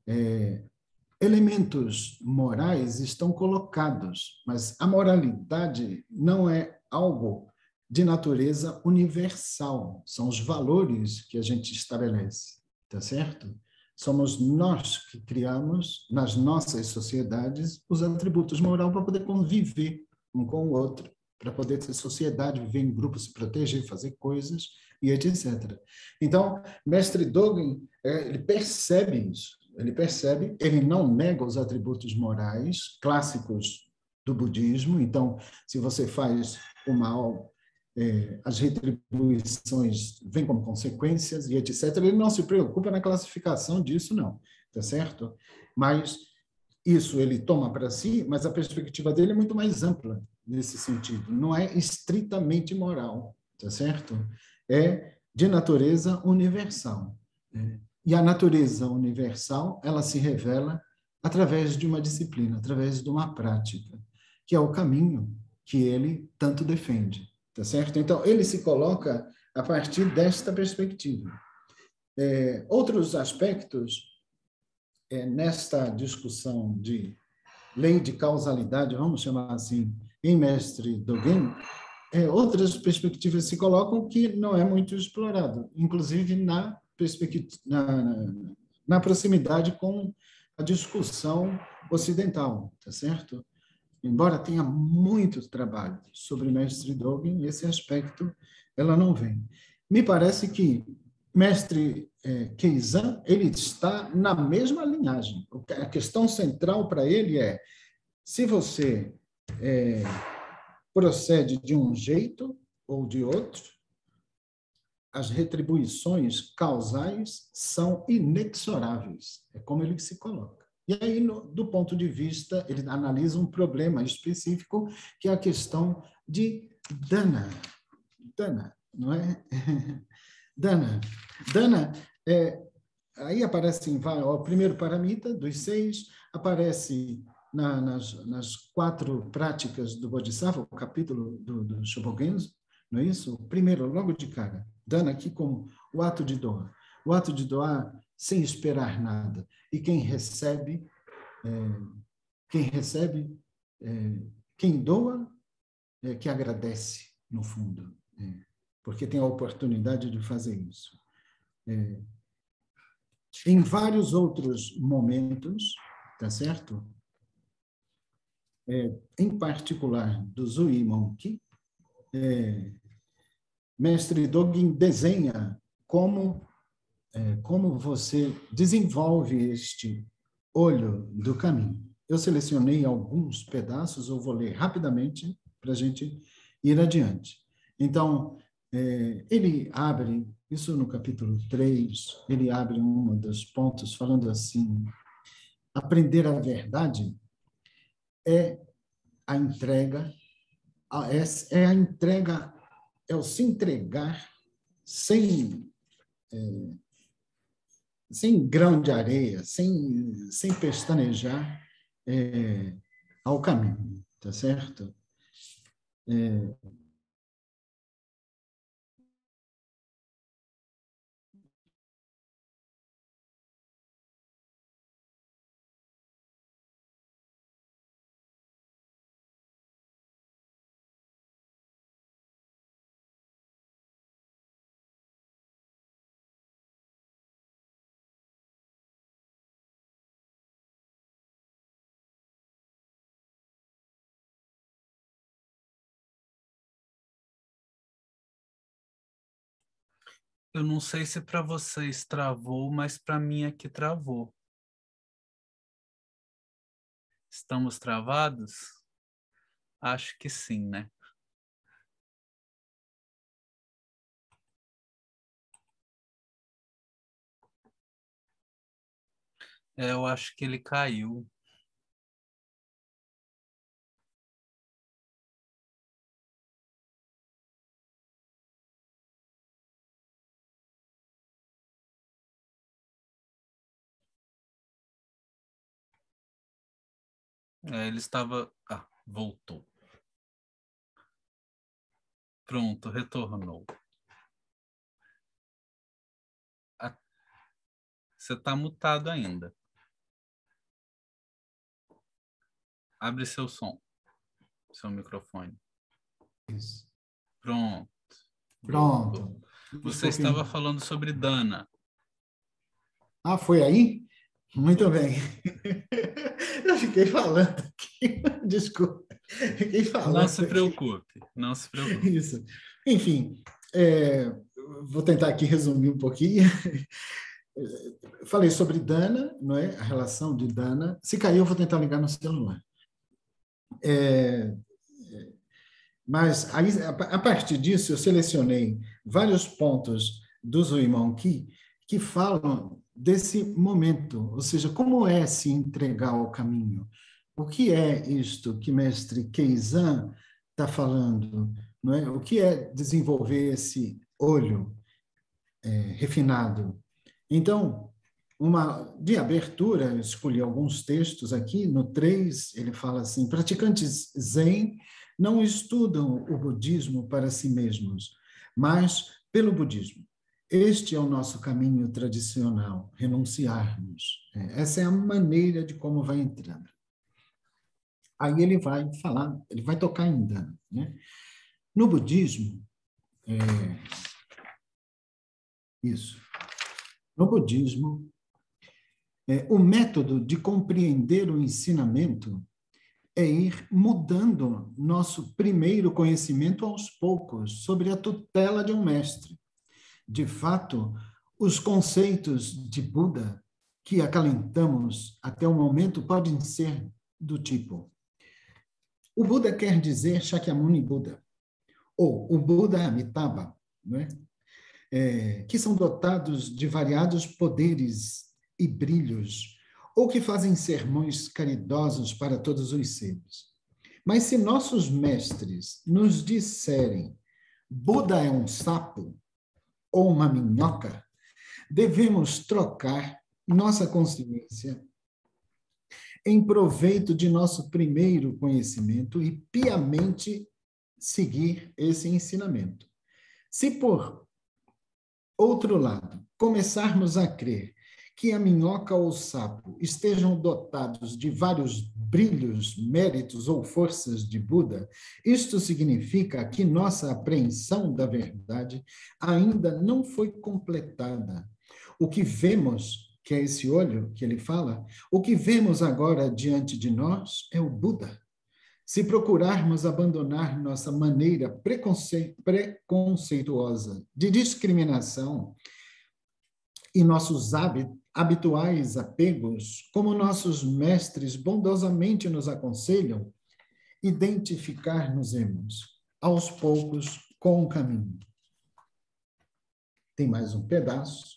elementos morais estão colocados, mas a moralidade não é algo de natureza universal, são os valores que a gente estabelece, tá certo? Somos nós que criamos, nas nossas sociedades, os atributos morais para poder conviver um com o outro, para poder ter sociedade, viver em grupo, se proteger, fazer coisas, e etc. Então, Mestre Dogen, ele percebe isso. Ele não nega os atributos morais clássicos do budismo. Então, se você faz o mal, as retribuições vêm como consequências e etc. Ele não se preocupa na classificação disso, não, tá certo? Mas isso ele toma para si, mas a perspectiva dele é muito mais ampla nesse sentido. Não é estritamente moral, tá certo? É de natureza universal. E a natureza universal, ela se revela através de uma disciplina, através de uma prática, que é o caminho que ele tanto defende, tá certo? Então, ele se coloca a partir desta perspectiva. Outros aspectos nesta discussão de lei de causalidade, vamos chamar assim, em Mestre Dogen, outras perspectivas se colocam que não é muito explorado, inclusive na proximidade com a discussão ocidental, tá certo? Embora tenha muito trabalho sobre Mestre Dogen, esse aspecto ela não vem. Me parece que Mestre Keizan, ele está na mesma linhagem. A questão central para ele é: se você procede de um jeito ou de outro, as retribuições causais são inexoráveis. É como ele se coloca. E aí, do ponto de vista, ele analisa um problema específico, que é a questão de dana. Dana, não é? Dana. Dana, aí aparece o primeiro paramita dos 6, aparece nas 4 práticas do Bodhisattva, o capítulo do Shobogenzo, não é isso? O primeiro, logo de cara, dando aqui como o ato de doar. O ato de doar sem esperar nada. E quem doa, que agradece, no fundo, porque tem a oportunidade de fazer isso. Em vários outros momentos, tá certo? em particular do Zui Monki, Mestre Dogen desenha como você desenvolve este olho do caminho. Eu selecionei alguns pedaços, eu vou ler rapidamente para a gente ir adiante. Então, ele abre, isso no capítulo 3, ele abre um dos pontos falando assim: aprender a verdade é a entrega, é o se entregar sem grão de areia, sem pestanejar ao caminho, tá certo? Eu não sei se para vocês travou, mas para mim aqui travou. Estamos travados? Acho que sim, né? Eu acho que ele caiu. Ele estava... Ah, voltou. Pronto, retornou. Você está mutado ainda. Abre seu som, seu microfone. Isso. Pronto. Pronto. Você estava falando sobre Dana. Ah, foi aí? Muito bem. Eu fiquei falando aqui. Desculpa. Fiquei falando. Não se preocupe, não se preocupe. Isso. Enfim, vou tentar aqui resumir um pouquinho. Falei sobre Dana, não é? A relação de Dana. Se cair, eu vou tentar ligar no celular. Mas aí, a partir disso, eu selecionei vários pontos do Zuimonki que falam desse momento, ou seja, como é se entregar ao caminho. O que é isto que mestre Keizan está falando? Não é? O que é desenvolver esse olho refinado? Então, de abertura, eu escolhi alguns textos aqui, no 3, ele fala assim: praticantes Zen não estudam o budismo para si mesmos, mas pelo budismo. Este é o nosso caminho tradicional, renunciarmos. Essa é a maneira de como vai entrando. Aí ele vai falar, ele vai tocar em Dana, né? No budismo, no budismo, o método de compreender o ensinamento é ir mudando nosso primeiro conhecimento aos poucos, sobre a tutela de um mestre. De fato, os conceitos de Buda que acalentamos até o momento podem ser do tipo: o Buda quer dizer Shakyamuni Buda, ou o Buda Amitabha, não é? Que são dotados de variados poderes e brilhos, ou que fazem sermões caridosos para todos os seres. Mas se nossos mestres nos disserem Buda é um sapo ou uma minhoca, devemos trocar nossa consciência em proveito de nosso primeiro conhecimento e piamente seguir esse ensinamento. Se, por outro lado, começarmos a crer que a minhoca ou o sapo estejam dotados de vários brilhos, méritos ou forças de Buda, isto significa que nossa apreensão da verdade ainda não foi completada. O que vemos, que é esse olho que ele fala, o que vemos agora diante de nós é o Buda. Se procurarmos abandonar nossa maneira preconceituosa de discriminação e nossos habituais apegos, como nossos mestres bondosamente nos aconselham, identificar-nos-emos, aos poucos, com o caminho. Tem mais um pedaço.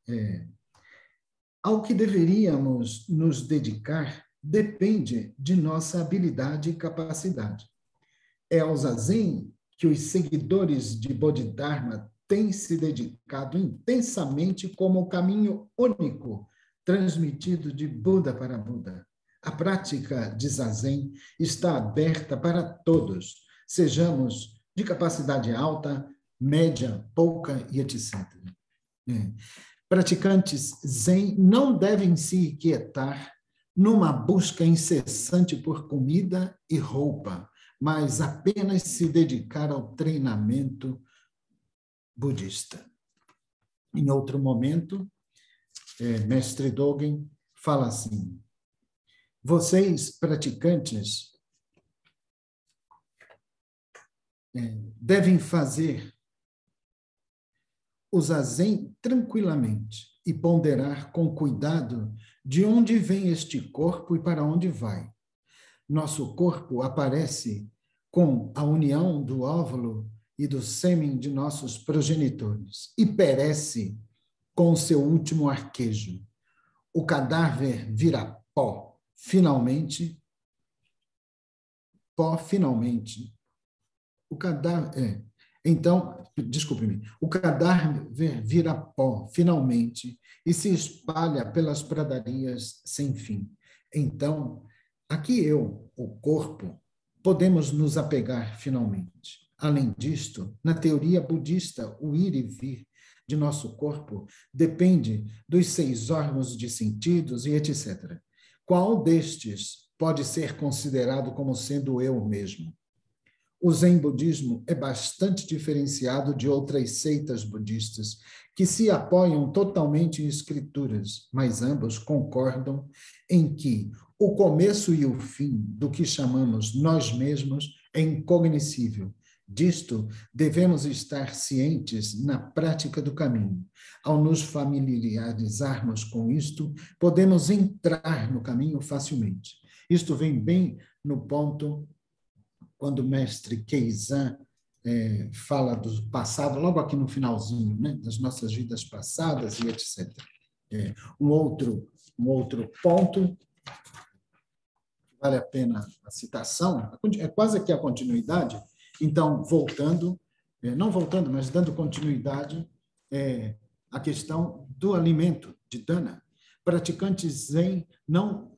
Ao que deveríamos nos dedicar depende de nossa habilidade e capacidade. É ao zazen que os seguidores de Bodhidharma têm se dedicado intensamente como o caminho único transmitido de Buda para Buda. A prática de zazen está aberta para todos, sejamos de capacidade alta, média, pouca e etc. Praticantes zen não devem se inquietar numa busca incessante por comida e roupa, mas apenas se dedicar ao treinamento budista. Em outro momento, Mestre Dogen fala assim: vocês, praticantes, devem fazer o zazen tranquilamente e ponderar com cuidado de onde vem este corpo e para onde vai. Nosso corpo aparece com a união do óvulo e do sêmen de nossos progenitores e perece com o seu último arquejo. O cadáver vira pó, finalmente. O cadáver... Então, desculpe-me, o cadáver vira pó, finalmente, e se espalha pelas pradarias sem fim. Então, aqui o corpo, podemos nos apegar finalmente. Além disto, na teoria budista, o ir e vir de nosso corpo depende dos 6 órgãos de sentidos e etc. Qual destes pode ser considerado como sendo eu mesmo? O Zen budismo é bastante diferenciado de outras seitas budistas que se apoiam totalmente em escrituras, mas ambos concordam em que o começo e o fim do que chamamos nós mesmos é incognoscível. Disto, devemos estar cientes na prática do caminho. Ao nos familiarizarmos com isto, podemos entrar no caminho facilmente. Isto vem bem no ponto quando o mestre Keizan fala do passado, logo aqui no finalzinho, né, das nossas vidas passadas e etc. Um outro ponto, vale a pena a citação, é quase aqui a continuidade. Então, não voltando, mas dando continuidade à questão do alimento, de dana. Praticantes Zen não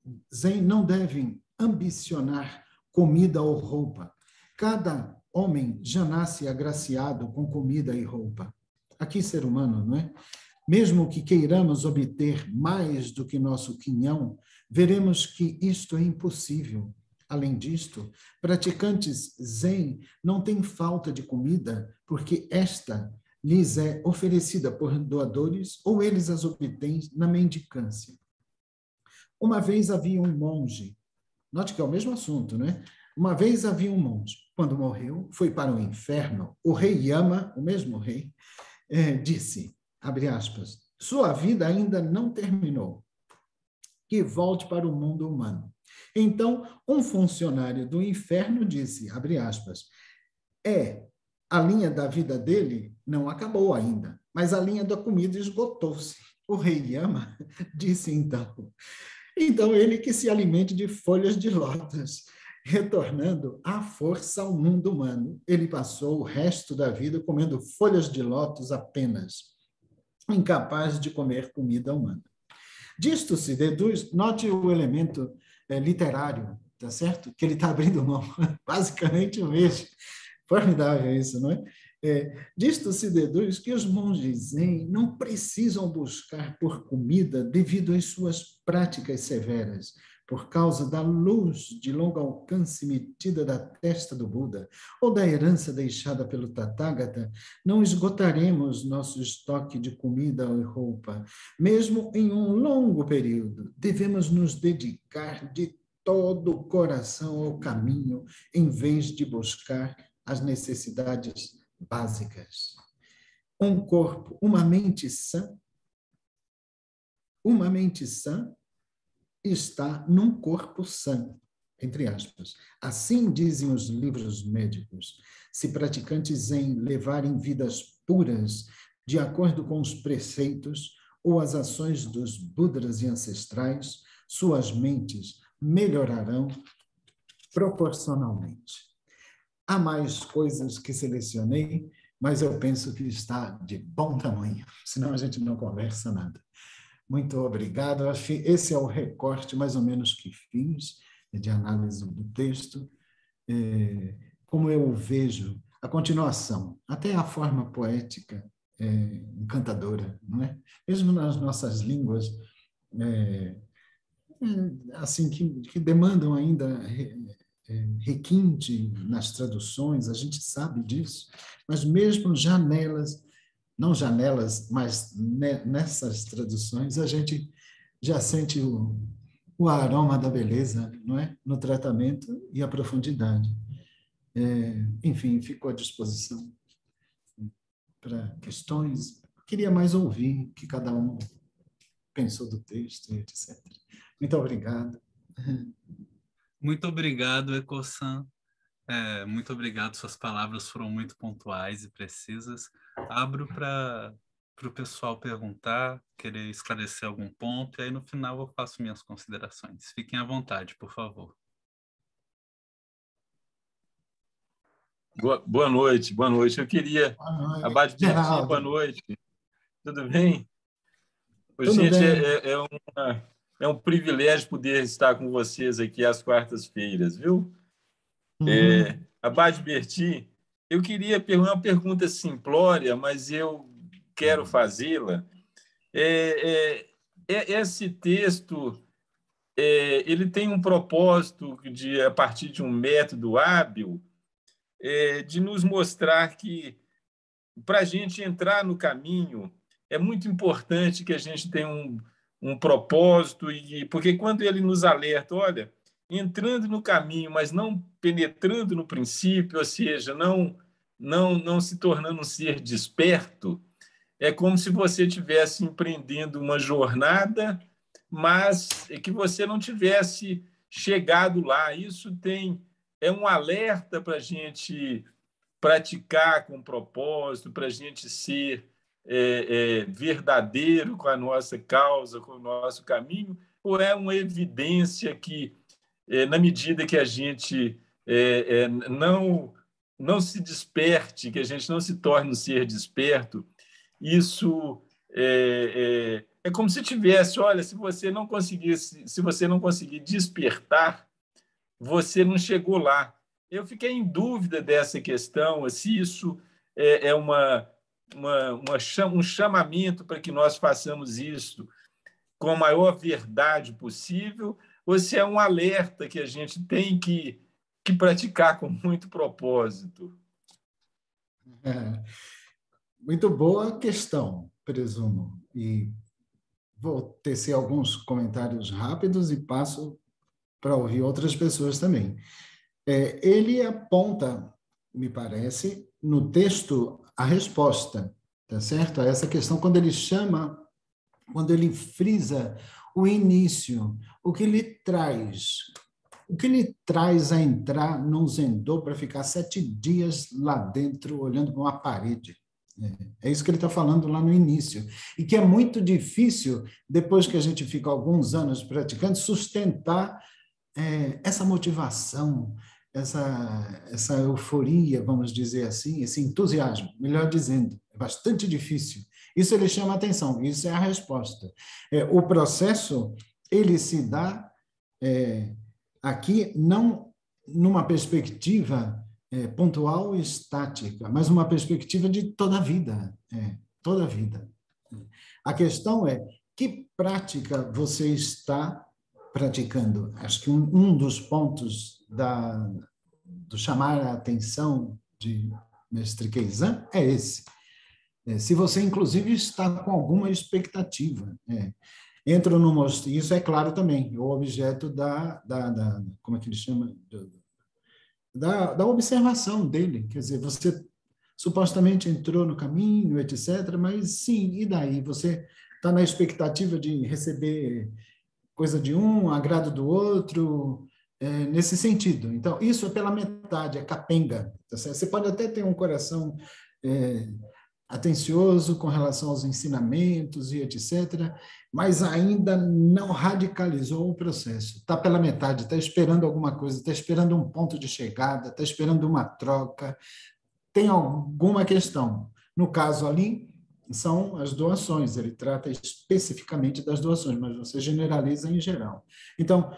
devem ambicionar comida ou roupa. Cada homem já nasce agraciado com comida e roupa. Aqui, ser humano, não é? Mesmo que queiramos obter mais do que nosso quinhão, veremos que isto é impossível. Além disto, praticantes Zen não têm falta de comida, porque esta lhes é oferecida por doadores ou eles as obtêm na mendicância. Uma vez havia um monge. Note que é o mesmo assunto, né? Uma vez havia um monge. Quando morreu, foi para o inferno. O rei Yama, o mesmo rei, disse, abre aspas, sua vida ainda não terminou. Que volte para o mundo humano. Então, um funcionário do inferno disse, abre aspas, a linha da vida dele não acabou ainda, mas a linha da comida esgotou-se. O rei Yama disse então ele que se alimente de folhas de lótus, retornando à força ao mundo humano. Ele passou o resto da vida comendo folhas de lótus apenas, incapaz de comer comida humana. Disto se deduz, note o elemento literário, tá certo? Que ele está abrindo mão, basicamente o mesmo. Formidável isso, não é? Disto se deduz que os monges Zen não precisam buscar por comida devido às suas práticas severas, por causa da luz de longo alcance metida da testa do Buda ou da herança deixada pelo Tathagata, não esgotaremos nosso estoque de comida e roupa. Mesmo em um longo período, devemos nos dedicar de todo o coração ao caminho, em vez de buscar as necessidades básicas. Um corpo, uma mente sã está num corpo sã, entre aspas. Assim dizem os livros médicos. Se praticantes em levarem vidas puras, de acordo com os preceitos ou as ações dos Budas e ancestrais, suas mentes melhorarão proporcionalmente. Há mais coisas que selecionei, mas eu penso que está de bom tamanho, senão a gente não conversa nada. Muito obrigado. Acho que esse é o recorte, mais ou menos, que fiz de análise do texto. Como eu vejo a continuação, até a forma poética encantadora, não é? Mesmo nas nossas línguas, assim, que demandam ainda requinte nas traduções, a gente sabe disso, mas mesmo janelas, não janelas, mas nessas traduções, a gente já sente o aroma da beleza, não é? No tratamento e a profundidade. Enfim, fico à disposição para questões. Queria mais ouvir o que cada um pensou do texto, etc. Muito obrigado. Muito obrigado, Eco-san. Muito obrigado, suas palavras foram muito pontuais e precisas. Abro para o pessoal perguntar, querer esclarecer algum ponto, e aí no final eu faço minhas considerações. Fiquem à vontade, por favor. Boa noite, boa noite. Eu queria... Abade Berti, boa noite. Tudo bem? Tudo gente, bem. É um privilégio poder estar com vocês aqui às quartas-feiras, viu? Abade Berti, eu queria perguntar uma pergunta simplória, mas eu quero fazê-la. Esse texto ele tem um propósito a partir de um método hábil de nos mostrar que, para a gente entrar no caminho, é muito importante que a gente tenha um propósito, porque quando ele nos alerta, olha, entrando no caminho, mas não penetrando no princípio, ou seja, não se tornando um ser desperto, é como se você estivesse empreendendo uma jornada, mas que você não tivesse chegado lá. Isso é um alerta para a gente praticar com propósito, para a gente ser verdadeiro com a nossa causa, com o nosso caminho, ou é uma evidência que, na medida que a gente não se desperte, que a gente não se torne um ser desperto, isso é como se tivesse, olha, se você não conseguir despertar, você não chegou lá. Eu fiquei em dúvida dessa questão, se isso é um chamamento para que nós façamos isso com a maior verdade possível, ou se é um alerta que a gente tem que praticar com muito propósito. Muito boa questão, presumo. E vou tecer alguns comentários rápidos e passo para ouvir outras pessoas também. Ele aponta, me parece, no texto, a resposta, tá certo? A essa questão, quando ele frisa o início, o que lhe traz a entrar num Zendô para ficar 7 dias lá dentro, olhando para uma parede. É isso que ele está falando lá no início. E que é muito difícil, depois que a gente fica alguns anos praticando, sustentar essa motivação, essa euforia, vamos dizer assim, esse entusiasmo, melhor dizendo. É bastante difícil. Isso ele chama a atenção, isso é a resposta. O processo, ele se dá aqui não numa perspectiva pontual e estática, mas uma perspectiva de toda a vida. Toda a vida. A questão é, que prática você está praticando? Acho que um dos pontos do chamar a atenção de Mestre Keizan é esse. Se você, inclusive, está com alguma expectativa. entro no mosteiro, isso é claro também, o objeto como é que ele chama? Da observação dele, quer dizer, você supostamente entrou no caminho, etc., mas sim, e daí? Você está na expectativa de receber coisa de um, agrado do outro, nesse sentido. Então, isso é pela metade, é capenga. Tá certo? Você pode até ter um coração atencioso com relação aos ensinamentos e etc., mas ainda não radicalizou o processo. Está pela metade, está esperando alguma coisa, está esperando um ponto de chegada, está esperando uma troca, tem alguma questão. No caso ali, são as doações, ele trata especificamente das doações, mas você generaliza em geral. Então,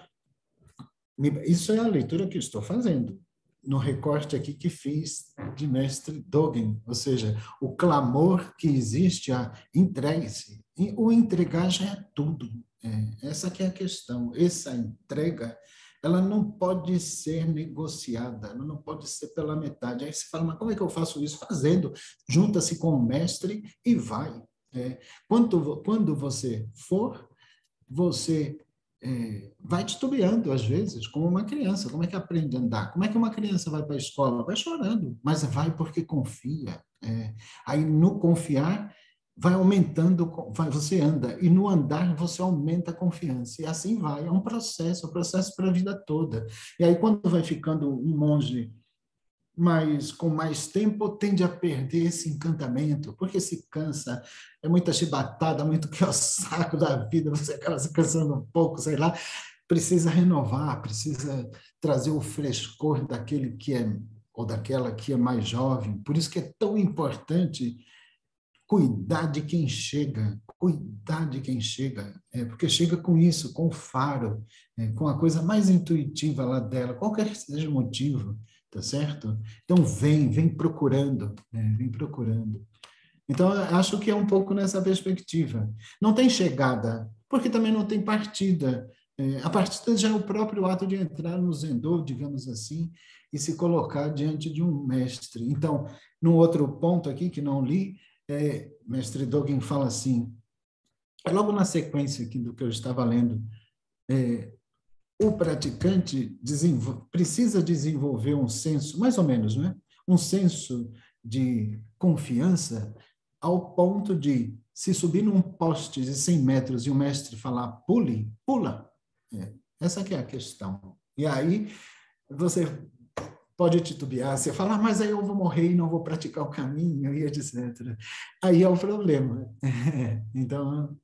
isso é a leitura que estou fazendo, no recorte aqui que fiz de mestre Dogen, ou seja, o clamor que existe a entregue-se. O entregar já é tudo. Essa que é a questão. Essa entrega, ela não pode ser negociada, ela não pode ser pela metade. Aí você fala, mas como é que eu faço isso? Fazendo. Junta-se com o mestre e vai. Quando você for, você vai titubeando, às vezes, como uma criança. Como é que aprende a andar? Como é que uma criança vai para a escola? Vai chorando, mas vai porque confia. Aí, no confiar, vai aumentando, você anda, e no andar você aumenta a confiança, e assim vai. É um processo para a vida toda. E aí, quando vai ficando um monge mas com mais tempo tende a perder esse encantamento, porque se cansa, é muita chibatada, muito que é o saco da vida, você acaba se cansando um pouco, sei lá, precisa renovar, precisa trazer o frescor daquele que é, ou daquela que é mais jovem, por isso que é tão importante cuidar de quem chega, cuidar de quem chega, porque chega com isso, com o faro, com a coisa mais intuitiva lá dela, qualquer que seja o motivo, tá certo? Então vem procurando, vem procurando. Então eu acho que é um pouco nessa perspectiva. Não tem chegada, porque também não tem partida. A partida já é o próprio ato de entrar no Zendô, digamos assim, e se colocar diante de um mestre. Então, num outro ponto aqui que não li, mestre Dogen fala assim, logo na sequência aqui do que eu estava lendo, o praticante precisa desenvolver um senso, mais ou menos, né? Um senso de confiança ao ponto de, se subir num poste de 100 metros e o mestre falar pule, pula. Essa que é a questão. E aí você pode titubear, você fala, mas aí eu vou morrer e não vou praticar o caminho, e etc. Aí é o problema. Então,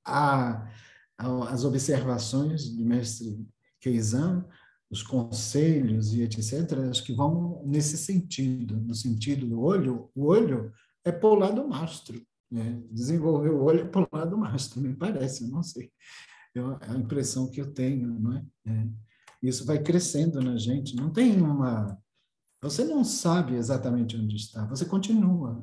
as observações de mestre Keizan, os conselhos e etc., acho que vão nesse sentido, no sentido do olho, o olho é para o lado mastro, né? Desenvolver o olho é para o lado mastro, me parece, eu não sei. É a impressão que eu tenho, não é? Isso vai crescendo na gente, não tem uma... Você não sabe exatamente onde está, você continua.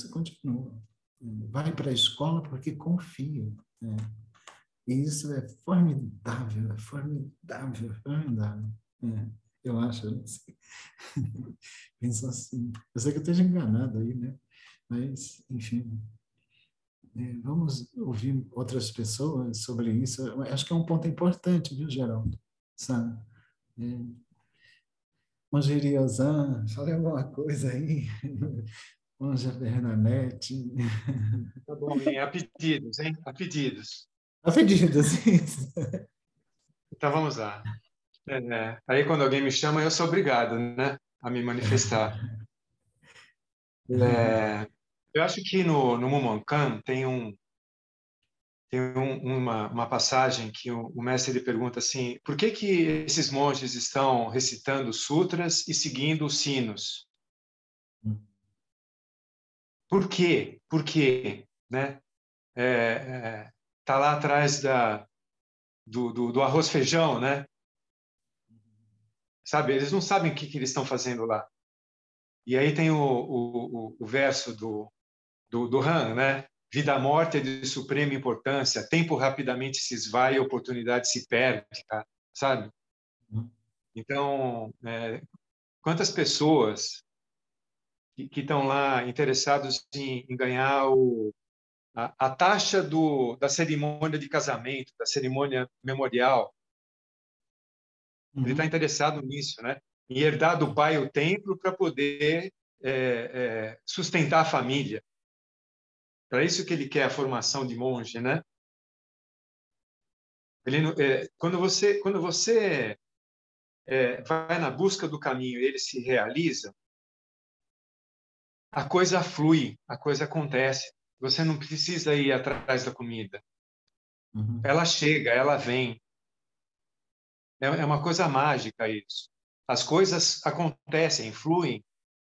Vai para a escola porque confia, né? E isso é formidável, formidável. Eu acho, eu não sei. Penso assim. Eu sei que eu esteja enganado aí, né? Mas, enfim, vamos ouvir outras pessoas sobre isso. Eu acho que é um ponto importante, viu, Geraldo? Sabe? Mongerie Ozan, falei alguma coisa aí. Monja Bernadette. Tá bom, hein? A pedidos, hein? A pedidos. A pedidos, isso. Então vamos lá. Aí quando alguém me chama, eu sou obrigado, né, a me manifestar. Eu acho que no Mumonkan tem uma passagem que o mestre ele pergunta assim: por que esses monges estão recitando sutras e seguindo os sinos? Por quê? Por quê? Né? Tá lá atrás do arroz feijão, né? Sabe? Eles não sabem o que eles estão fazendo lá. E aí tem o verso do Han, né? Vida a morte é de suprema importância, tempo rapidamente se esvai, oportunidade se perde, tá? Sabe? Então, quantas pessoas que estão lá interessados em ganhar a taxa da cerimônia de casamento, da cerimônia memorial. Ele está interessado nisso, né? Em herdar do pai o templo para poder sustentar a família. Para isso que ele quer a formação de monge, né? Quando você vai na busca do caminho e ele se realiza, a coisa flui, a coisa acontece. Você não precisa ir atrás da comida. Ela chega, ela vem. É uma coisa mágica isso. As coisas acontecem, fluem.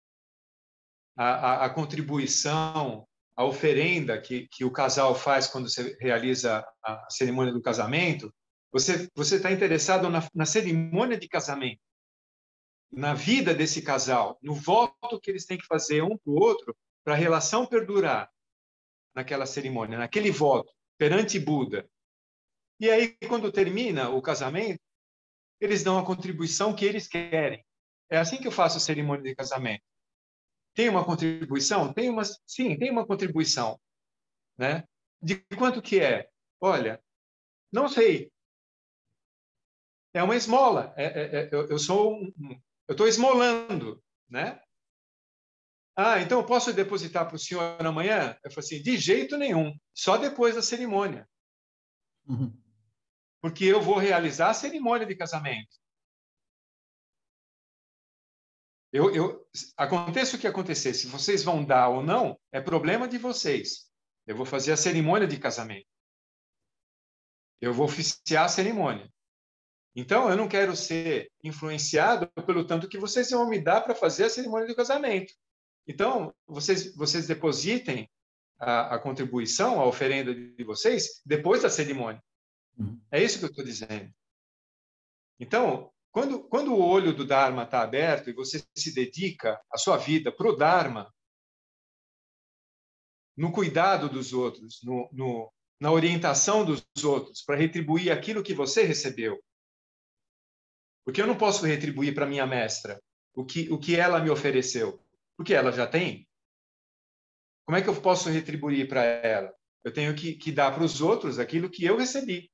A contribuição, a oferenda que o casal faz quando você realiza a cerimônia do casamento, você está interessado na cerimônia de casamento, na vida desse casal, no voto que eles têm que fazer um para o outro para a relação perdurar naquela cerimônia, naquele voto perante Buda. E aí, quando termina o casamento, eles dão a contribuição que eles querem. É assim que eu faço a cerimônia de casamento. Tem uma contribuição? Sim, tem uma contribuição. Né? De quanto que é? Olha, não sei. É uma esmola. Eu estou esmolando. Né? Ah, então eu posso depositar para o senhor amanhã? Eu falei assim, de jeito nenhum. Só depois da cerimônia. Porque eu vou realizar a cerimônia de casamento. Aconteça o que acontecer, se vocês vão dar ou não, é problema de vocês. Eu vou fazer a cerimônia de casamento. Eu vou oficiar a cerimônia. Então, eu não quero ser influenciado pelo tanto que vocês vão me dar para fazer a cerimônia de casamento. Então, vocês depositem a contribuição, a oferenda de vocês, depois da cerimônia. É isso que eu estou dizendo. Então, quando o olho do Dharma está aberto e você se dedica a sua vida para o Dharma, no cuidado dos outros, na orientação dos outros, para retribuir aquilo que você recebeu. Porque eu não posso retribuir para minha mestra o que ela me ofereceu, porque ela já tem. Como é que eu posso retribuir para ela? Eu tenho que dar para os outros aquilo que eu recebi.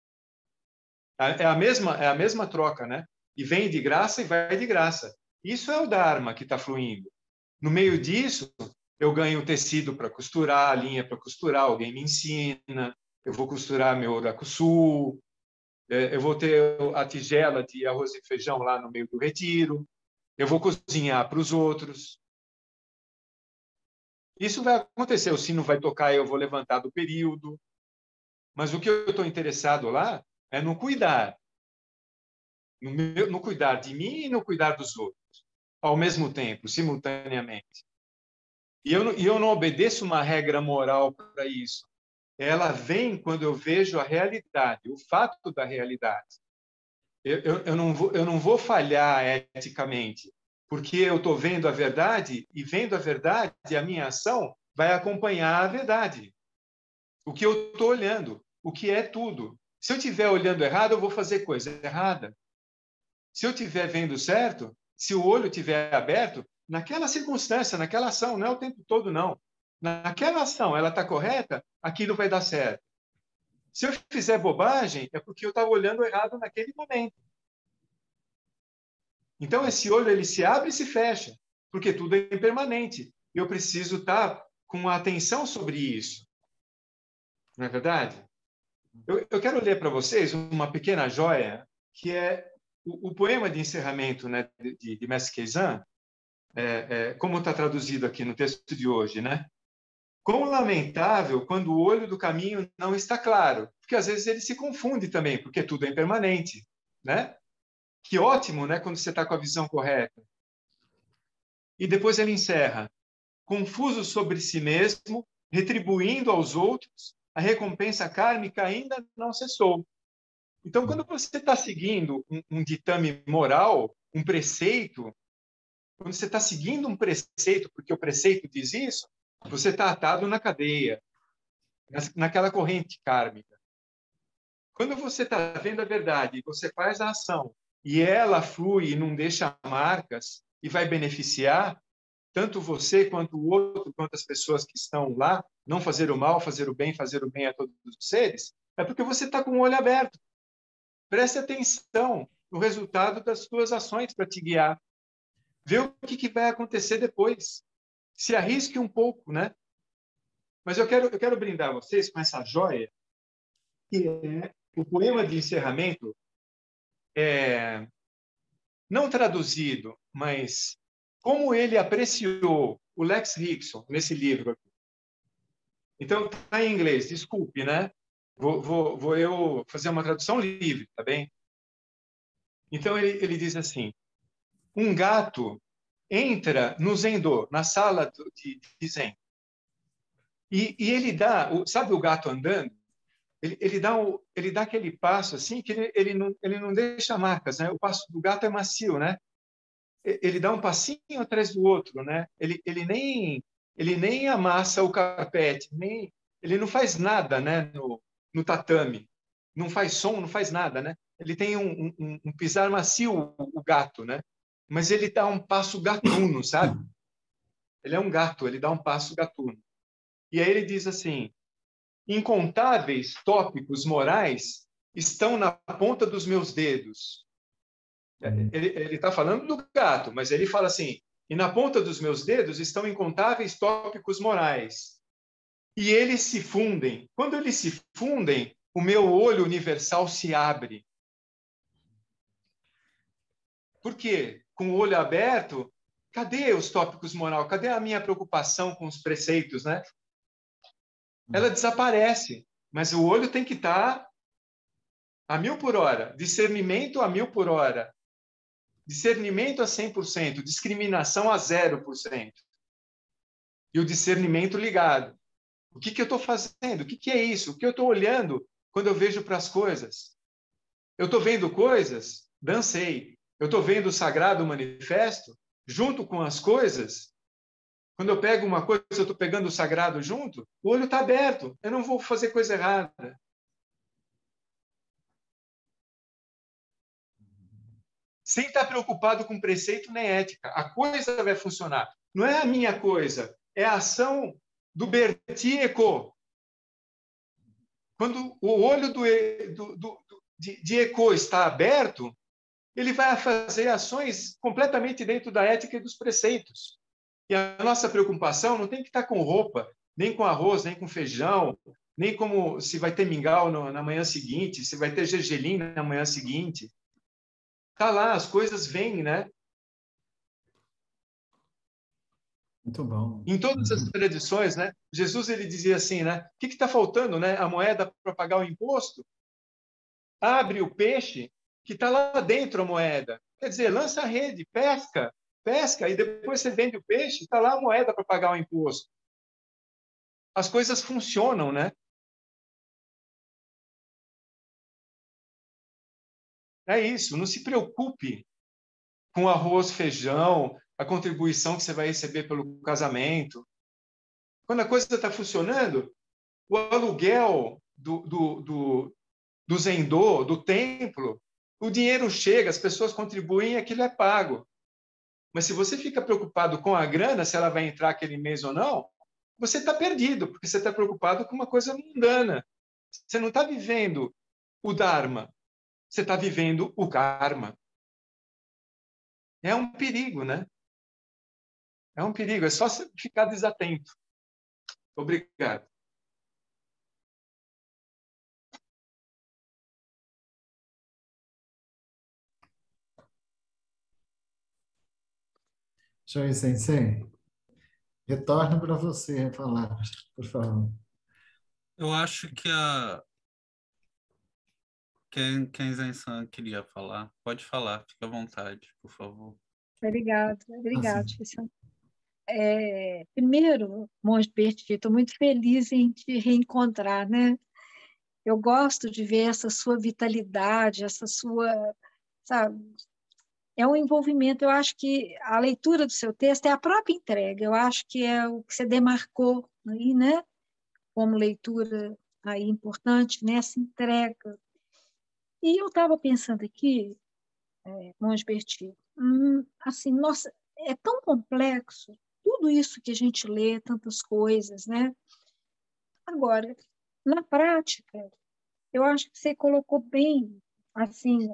É a mesma troca, né? E vem de graça e vai de graça. Isso é o Dharma que está fluindo. No meio disso, eu ganho tecido para costurar, a linha para costurar, alguém me ensina, eu vou costurar meu rakusu, eu vou ter a tigela de arroz e feijão lá no meio do retiro, eu vou cozinhar para os outros. Isso vai acontecer, o sino vai tocar e eu vou levantar do período. Mas o que eu estou interessado lá é no cuidar. No cuidar de mim e no cuidar dos outros, ao mesmo tempo, simultaneamente. E eu não obedeço uma regra moral para isso. Ela vem quando eu vejo a realidade, o fato da realidade. Eu não vou falhar eticamente, porque eu estou vendo a verdade, e vendo a verdade, a minha ação vai acompanhar a verdade. O que eu estou olhando, o que é tudo. Se eu estiver olhando errado, eu vou fazer coisa errada. Se eu estiver vendo certo, se o olho estiver aberto, naquela circunstância, naquela ação, não é o tempo todo, não. Naquela ação, ela está correta, aquilo vai dar certo. Se eu fizer bobagem, é porque eu estava olhando errado naquele momento. Então, esse olho ele se abre e se fecha, porque tudo é impermanente. Eu preciso estar com atenção sobre isso. Não é verdade? Eu quero ler para vocês uma pequena joia, que é o poema de encerramento, né, de Mestre Keizan, como está traduzido aqui no texto de hoje, né? Quão lamentável quando o olho do caminho não está claro, porque às vezes ele se confunde também, porque tudo é impermanente, né? Que ótimo, né, quando você está com a visão correta. E depois ele encerra: confuso sobre si mesmo, retribuindo aos outros, a recompensa kármica ainda não cessou. Então, quando você está seguindo um ditame moral, um preceito, quando você está seguindo um preceito, porque o preceito diz isso, você está atado na cadeia, naquela corrente kármica. Quando você está vendo a verdade, você faz a ação, e ela flui e não deixa marcas, e vai beneficiar tanto você, quanto o outro, quanto as pessoas que estão lá, não fazer o mal, fazer o bem a todos os seres, é porque você está com o olho aberto. Preste atenção no resultado das suas ações para te guiar. Vê o que vai acontecer depois. Se arrisque um pouco, né? Mas eu quero brindar vocês com essa joia, que é o poema de encerramento, não traduzido, mas como ele apreciou o Lex Rickson nesse livro aqui. Então, está em inglês, desculpe, né? Vou eu fazer uma tradução livre, tá bem? Então, ele diz assim, um gato entra no Zendô, na sala de Zen, e ele dá, sabe o gato andando? Ele dá aquele passo assim que ele não deixa marcas, né? O passo do gato é macio, né? Ele dá um passinho atrás do outro, né? Ele nem amassa o carpete, ele não faz nada, né? No tatame, não faz som, não faz nada, né? Ele tem um pisar macio, o gato, né? Mas ele dá um passo gatuno, sabe? Ele é um gato, ele dá um passo gatuno. E aí ele diz assim: incontáveis tópicos morais estão na ponta dos meus dedos. Ele está falando do gato, mas ele fala assim: e na ponta dos meus dedos estão incontáveis tópicos morais. E eles se fundem. Quando eles se fundem, o meu olho universal se abre. Por quê? Com o olho aberto, cadê os tópicos morais? Cadê a minha preocupação com os preceitos, né? Ela desaparece, mas o olho tem que estar a 1000 por hora, discernimento a 1000 por hora, discernimento a 100%, discriminação a 0%. E o discernimento ligado. O que eu estou fazendo? O que é isso? O que eu estou olhando quando eu vejo para as coisas? Eu estou vendo coisas? Dancei. Eu estou vendo o Sagrado Manifesto junto com as coisas? Quando eu pego uma coisa, eu estou pegando o sagrado junto, o olho está aberto, eu não vou fazer coisa errada. Sem estar preocupado com preceito nem ética. A coisa vai funcionar. Não é a minha coisa, é a ação do Bertie-Eco. Quando o olho de Eco está aberto, ele vai fazer ações completamente dentro da ética e dos preceitos. E a nossa preocupação não tem que estar com roupa, nem com arroz, nem com feijão, nem como se vai ter mingau na manhã seguinte, se vai ter gergelim na manhã seguinte. Está lá, as coisas vêm, né? Muito bom. Em todas as tradições, né? Jesus ele dizia assim, né? O que está faltando, né? A moeda para pagar o imposto? Abre o peixe que está lá dentro a moeda. Quer dizer, lança a rede, pesca, e depois você vende o peixe, está lá a moeda para pagar o imposto. As coisas funcionam, né? É isso, não se preocupe com arroz, feijão, a contribuição que você vai receber pelo casamento. Quando a coisa está funcionando, o aluguel do zendô, do templo, o dinheiro chega, as pessoas contribuem e aquilo é pago. Mas se você fica preocupado com a grana, se ela vai entrar aquele mês ou não, você está perdido, porque você está preocupado com uma coisa mundana. Você não está vivendo o Dharma, você está vivendo o Karma. É um perigo, né? É um perigo, é só ficar desatento. Obrigado. Joy Sensei, retorno para você falar, por favor. Eu acho que quem Zen-san queria falar, pode falar, fica à vontade, por favor. Obrigado, Cristiano. Primeiro, Monge Berti, estou muito feliz em te reencontrar, né? Eu gosto de ver essa sua vitalidade, essa sua, sabe, é um envolvimento. Eu acho que a leitura do seu texto é a própria entrega. Eu acho que é o que você demarcou aí, né? Como leitura aí importante nessa entrega. E eu estava pensando aqui, Monge Berti, assim, nossa, é tão complexo tudo isso que a gente lê, tantas coisas, né? Agora, na prática, eu acho que você colocou bem, assim,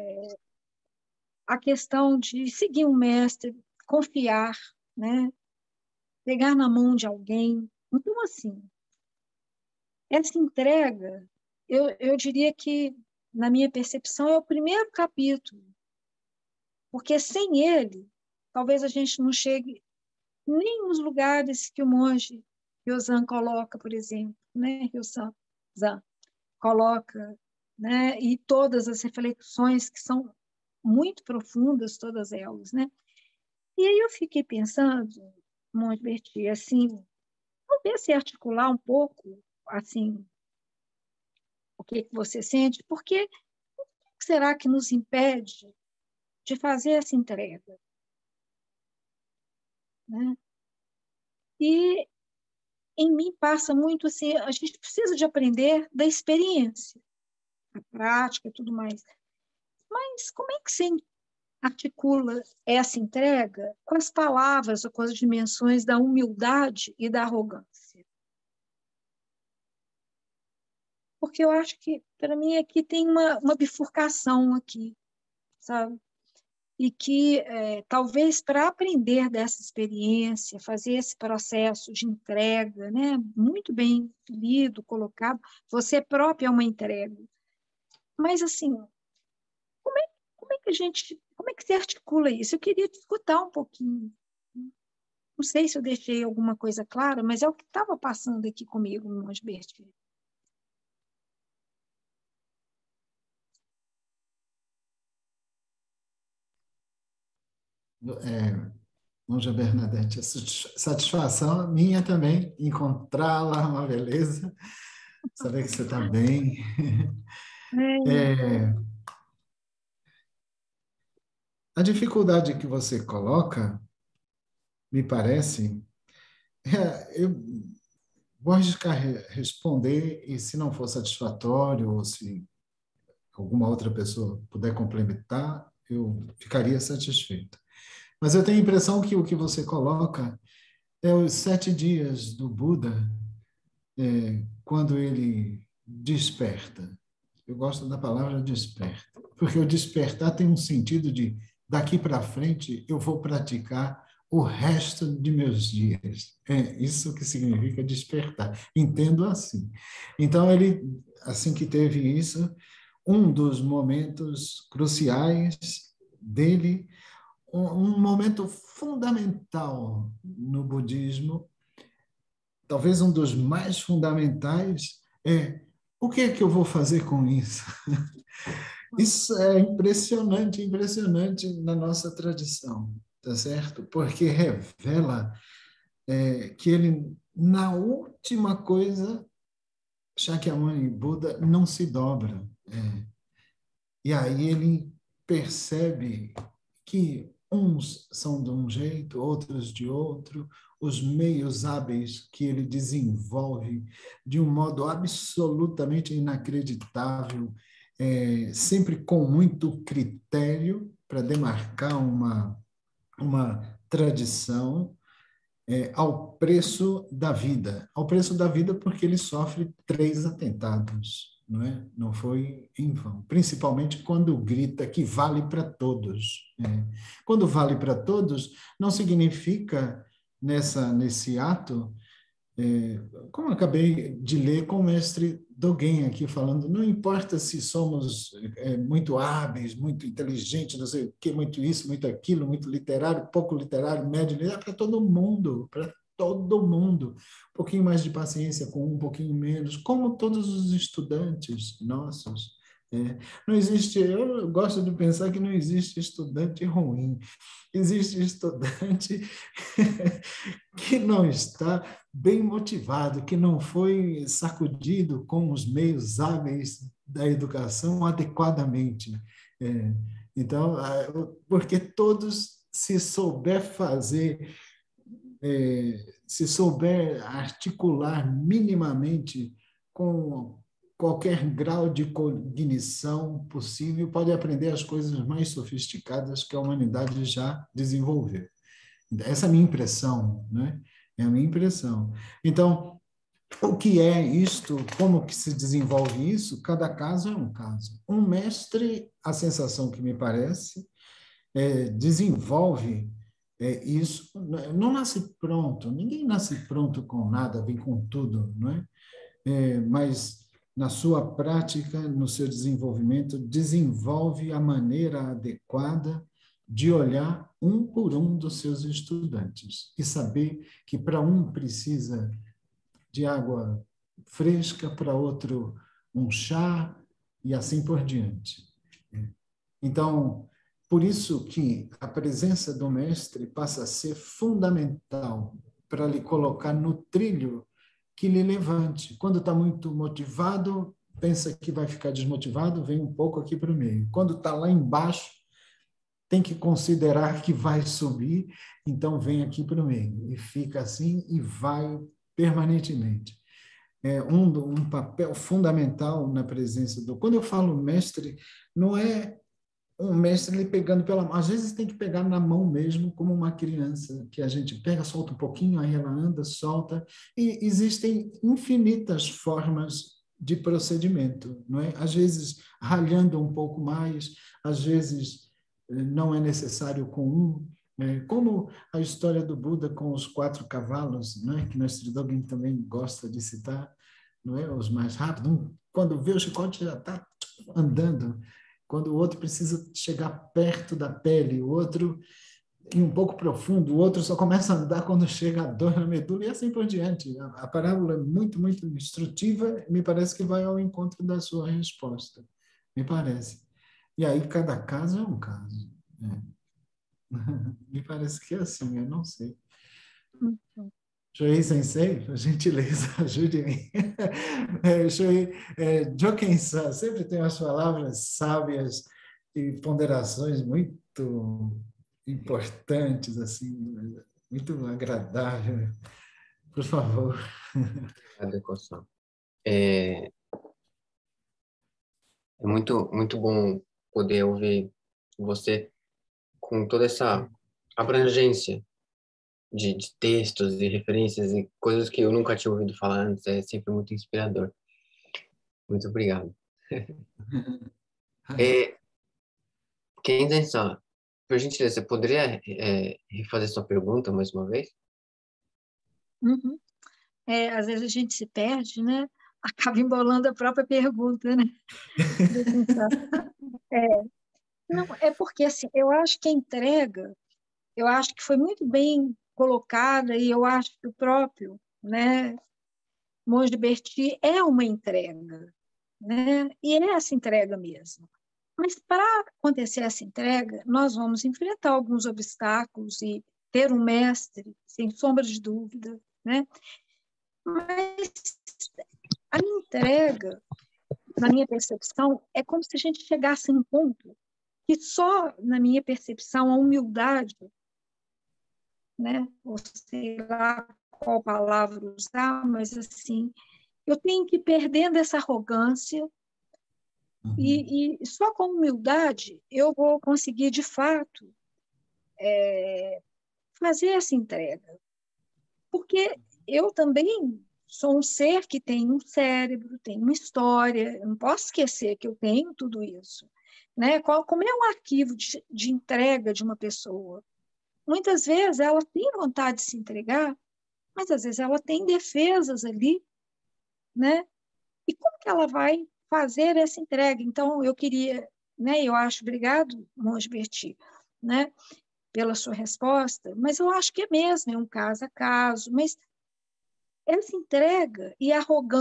a questão de seguir um mestre, confiar, né? Pegar na mão de alguém. Então, assim, essa entrega, eu diria que, na minha percepção, é o primeiro capítulo, porque sem ele, talvez a gente não chegue nem nos lugares que o monge Ryozan coloca, por exemplo, né? Ryozan coloca, né? E todas as reflexões que são muito profundas, todas elas, né? E aí eu fiquei pensando, monge Berti, assim, talvez se articular um pouco, assim, o que você sente, porque o que será que nos impede de fazer essa entrega, né? E em mim passa muito assim, a gente precisa de aprender da experiência, a prática e tudo mais. Mas como é que você articula essa entrega com as palavras ou com as dimensões da humildade e da arrogância? Porque eu acho que, para mim, aqui tem uma bifurcação aqui, sabe? E que, talvez, para aprender dessa experiência, fazer esse processo de entrega, né, muito bem lido, colocado, você própria é uma entrega. Mas, assim, como é que a gente, como é que se articula isso? Eu queria te escutar um pouquinho. Não sei se eu deixei alguma coisa clara, mas é o que estava passando aqui comigo, Monge Berti. Monja Bernadette, a satisfação minha também, encontrá-la, uma beleza, saber que você está bem. A dificuldade que você coloca, me parece, eu vou arriscar responder, e se não for satisfatório, ou se alguma outra pessoa puder complementar, eu ficaria satisfeito. Mas eu tenho a impressão que o que você coloca é os 7 dias do Buda, quando ele desperta. Eu gosto da palavra desperta, porque o despertar tem um sentido de daqui para frente eu vou praticar o resto de meus dias. É isso que significa despertar. Entendo assim. Então, ele, assim que teve isso, um dos momentos cruciais dele, um momento fundamental no budismo, talvez um dos mais fundamentais, é o que é que eu vou fazer com isso? Isso é impressionante, impressionante na nossa tradição, tá certo? Porque revela que ele, na última coisa, Shakyamuni Buda não se dobra. E aí ele percebe que uns são de um jeito, outros de outro, os meios hábeis que ele desenvolve de um modo absolutamente inacreditável, sempre com muito critério para demarcar uma tradição, ao preço da vida. Ao preço da vida porque ele sofre 3 atentados, não é? Não foi em vão. Principalmente quando grita que vale para todos. Quando vale para todos, não significa nesse ato, como eu acabei de ler com o mestre Dogen aqui falando, não importa se somos muito hábeis, muito inteligentes, não sei o que, muito isso, muito aquilo, muito literário, pouco literário, médio literário, para todo mundo, para todo mundo. Um pouquinho mais de paciência com um pouquinho menos, como todos os estudantes nossos. Não existe, eu gosto de pensar que não existe estudante ruim, existe estudante que não está bem motivado, que não foi sacudido com os meios hábeis da educação adequadamente. Então, porque todos, se souber fazer, se souber articular minimamente com qualquer grau de cognição possível, pode aprender as coisas mais sofisticadas que a humanidade já desenvolveu. Essa é a minha impressão, né? É a minha impressão. Então, O que é isto? Como que se desenvolve isso? Cada caso é um caso. Um mestre, a sensação que me parece, desenvolve isso. Não nasce pronto, ninguém nasce pronto com nada, vem com tudo, não é? Mas na sua prática, no seu desenvolvimento, desenvolve a maneira adequada de olhar um por um dos seus estudantes e saber que para um precisa de água fresca, para outro um chá e assim por diante. Então, por isso que a presença do mestre passa a ser fundamental para lhe colocar no trilho que lhe levante. Quando está muito motivado, pensa que vai ficar desmotivado, vem um pouco aqui para o meio. Quando está lá embaixo, tem que considerar que vai subir, então vem aqui para o meio. E fica assim e vai permanentemente. É um papel fundamental na presença do... Quando eu falo mestre, não é um mestre lhe pegando pela mão. Às vezes tem que pegar na mão mesmo, como uma criança, que a gente pega, solta um pouquinho, aí ela anda, solta. E existem infinitas formas de procedimento, não é? Às vezes ralhando um pouco mais, às vezes não é necessário com um. Como a história do Buda com os 4 cavalos, não é? Que Mestre Dogen também gosta de citar, não é? Os mais rápidos. Quando vê o chicote já está andando. Quando o outro precisa chegar perto da pele, o outro ir um pouco profundo, o outro só começa a andar quando chega a dor na medula e assim por diante. A parábola é muito, muito instrutiva, me parece que vai ao encontro da sua resposta, me parece. E aí cada caso é um caso. Me parece que é assim, eu não sei. Shoei Sensei, por gentileza, ajude-me. Shoei Joken-san sempre tem umas palavras sábias e ponderações muito importantes, assim, muito agradável. Por favor. Adequação. É muito, muito bom poder ouvir você com toda essa abrangência de textos e referências e coisas que eu nunca tinha ouvido falar antes. É sempre muito inspirador. Muito obrigado. Kenzen-san, por gentileza, você poderia refazer sua pergunta mais uma vez? Uhum. Às vezes a gente se perde, né? Acaba embolando a própria pergunta, né? Não, é porque assim, eu acho que a entrega, eu acho que foi muito bem colocada e eu acho que o próprio, né, Monge Berti é uma entrega, né? E é essa entrega mesmo. Mas para acontecer essa entrega, nós vamos enfrentar alguns obstáculos e ter um mestre, sem sombra de dúvida, né? Mas a minha entrega, na minha percepção, é como se a gente chegasse em um ponto que só, na minha percepção, a humildade, né? Ou sei lá qual palavra usar, mas assim, eu tenho que ir perdendo essa arrogância e só com humildade eu vou conseguir, de fato, fazer essa entrega. Porque eu também sou um ser que tem um cérebro, tem uma história, eu não posso esquecer que eu tenho tudo isso. Né? Como é um arquivo de entrega de uma pessoa? Muitas vezes ela tem vontade de se entregar, mas às vezes ela tem defesas ali, né? E como que ela vai fazer essa entrega? Então, eu queria, né? Eu acho, obrigado, Monge Berti, né? Pela sua resposta, mas eu acho que é mesmo, é um caso a caso, mas essa entrega e a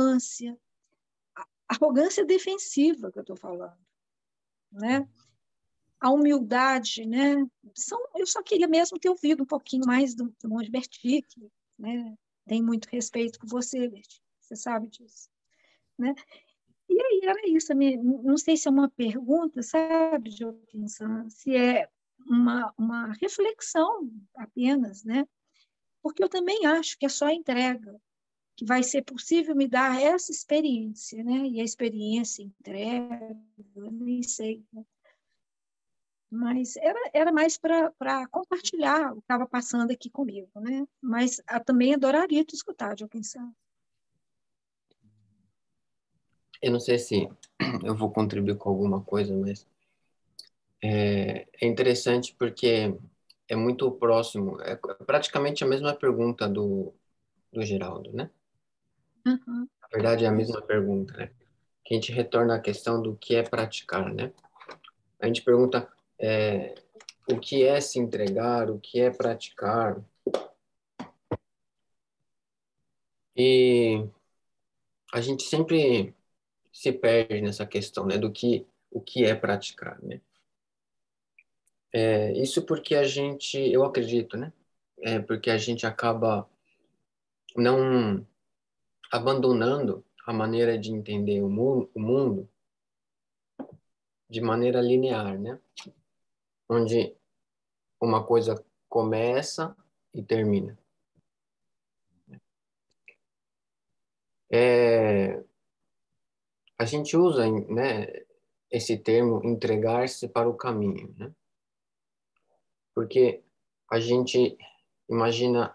arrogância defensiva que eu estou falando, né? A humildade, né? Eu só queria mesmo ter ouvido um pouquinho mais do Monge Berti, que, né? Tem muito respeito por você, Berti, você sabe disso, né? E aí era isso, não sei se é uma pergunta, sabe, Joaquim, se é uma reflexão apenas, né? Porque eu também acho que é só entrega que vai ser possível me dar essa experiência, né? E a experiência entrega, eu nem sei, né? Mas era mais para compartilhar o que estava passando aqui comigo, né? Mas também adoraria te escutar, Joaquim. eu não sei se eu vou contribuir com alguma coisa, mas é interessante porque é muito próximo, é praticamente a mesma pergunta do Geraldo, né? Uhum. Na verdade, é a mesma pergunta, né? Que a gente retorna à questão do que é praticar, né? A gente pergunta o que é se entregar, o que é praticar. E a gente sempre se perde nessa questão, né? Do que o que é praticar, né? Isso porque eu acredito, né? Porque a gente acaba não abandonando a maneira de entender o mundo de maneira linear, né? Onde uma coisa começa e termina. A gente usa, né, esse termo entregar-se para o caminho, né? Porque a gente imagina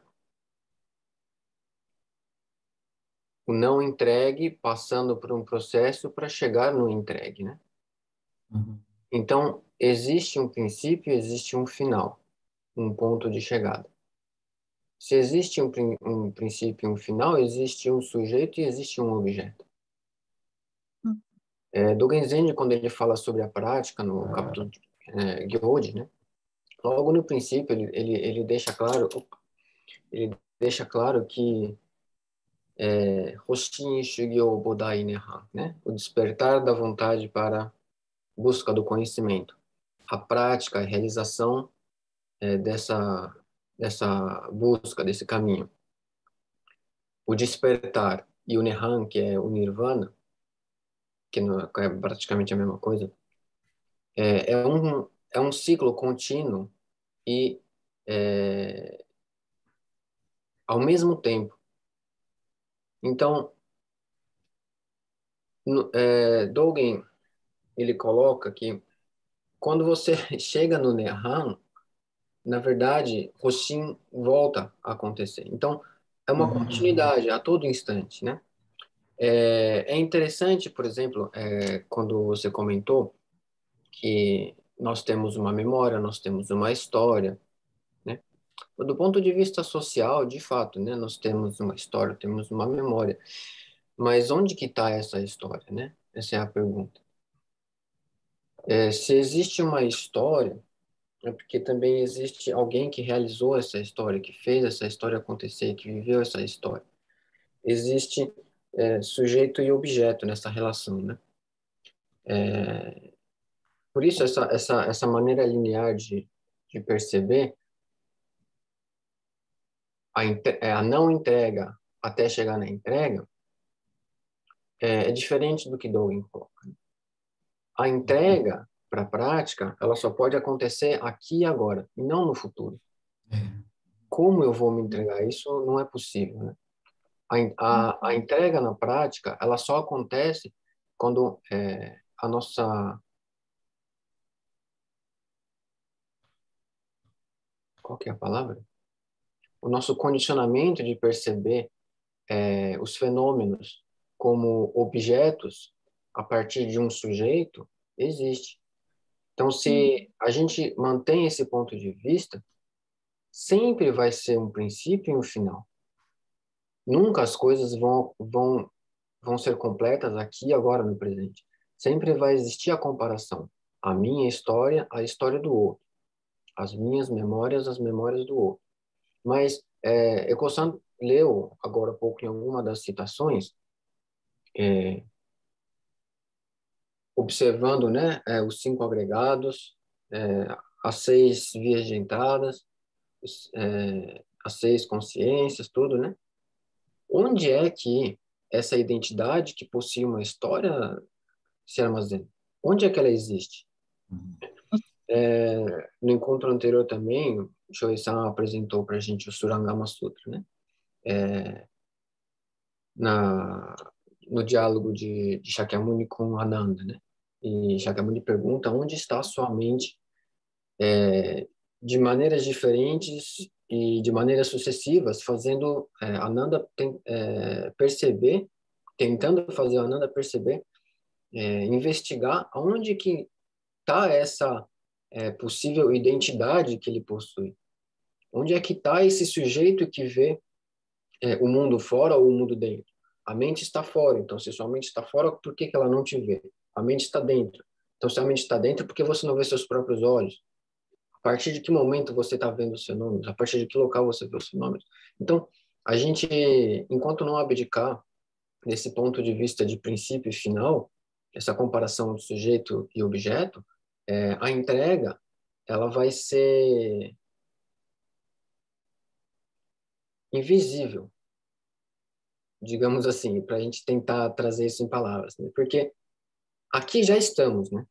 o não entregue passando por um processo para chegar no entregue, né? Uhum. Então, existe um princípio, existe um final, um ponto de chegada. Se existe um princípio e um final, existe um sujeito e existe um objeto. Dogen Zenji, quando ele fala sobre a prática no capítulo Gyōji, né? Logo no princípio, ele deixa claro que Hoshin Shugyo Bodai Neha, né? O despertar da vontade para busca do conhecimento. A prática, a realização dessa busca, desse caminho. O despertar e o Nehan, que é o Nirvana, que é praticamente a mesma coisa, é um ciclo contínuo e, ao mesmo tempo. Então, Dogen, ele coloca que quando você chega no Nehan, na verdade, Hoshin volta a acontecer. Então, é uma continuidade a todo instante, né? É interessante, por exemplo, quando você comentou que nós temos uma memória, nós temos uma história, né? Do ponto de vista social, de fato, né? Nós temos uma história, temos uma memória. Mas onde que está essa história, né? Essa é a pergunta. Se existe uma história, é porque também existe alguém que realizou essa história, que fez essa história acontecer, que viveu essa história. Existe sujeito e objeto nessa relação, né? Por isso, essa maneira linear de perceber a não entrega até chegar na entrega é diferente do que Dogen coloca. A entrega para a prática, ela só pode acontecer aqui e agora, e não no futuro. Como eu vou me entregar? Isso não é possível, né? A entrega na prática, ela só acontece quando a nossa... Qual que é a palavra? O nosso condicionamento de perceber os fenômenos como objetos a partir de um sujeito existe. Então, se a gente mantém esse ponto de vista, sempre vai ser um princípio e um final. Nunca as coisas vão ser completas aqui e agora no presente. Sempre vai existir a comparação. A minha história, a história do outro. As minhas memórias, as memórias do outro. Mas Eco-san leu agora há pouco em alguma das citações, observando, né, os 5 agregados, as 6 vias de entradas, as 6 consciências, tudo, né? Onde é que essa identidade que possui uma história se armazena? Onde é que ela existe? No encontro anterior também, o Shoei-san apresentou para a gente o Surangama Sutra, né? No diálogo de Shakyamuni com Ananda, né? E Shakyamuni pergunta onde está a sua mente de maneiras diferentes e de maneiras sucessivas, fazendo Ananda perceber, tentando fazer Ananda perceber investigar aonde que está essa possível identidade que ele possui. Onde é que está esse sujeito que vê o mundo fora ou o mundo dentro? A mente está fora, então se sua mente está fora, por que que ela não te vê? A mente está dentro. Então se a mente está dentro, por que você não vê seus próprios olhos? A partir de que momento você está vendo os fenômenos? A partir de que local você vê os fenômenos? Então, a gente, enquanto não abdicar desse ponto de vista de princípio e final, essa comparação do sujeito e objeto, a entrega, ela vai ser invisível, digamos assim, para a gente tentar trazer isso em palavras, né? Porque aqui já estamos, né?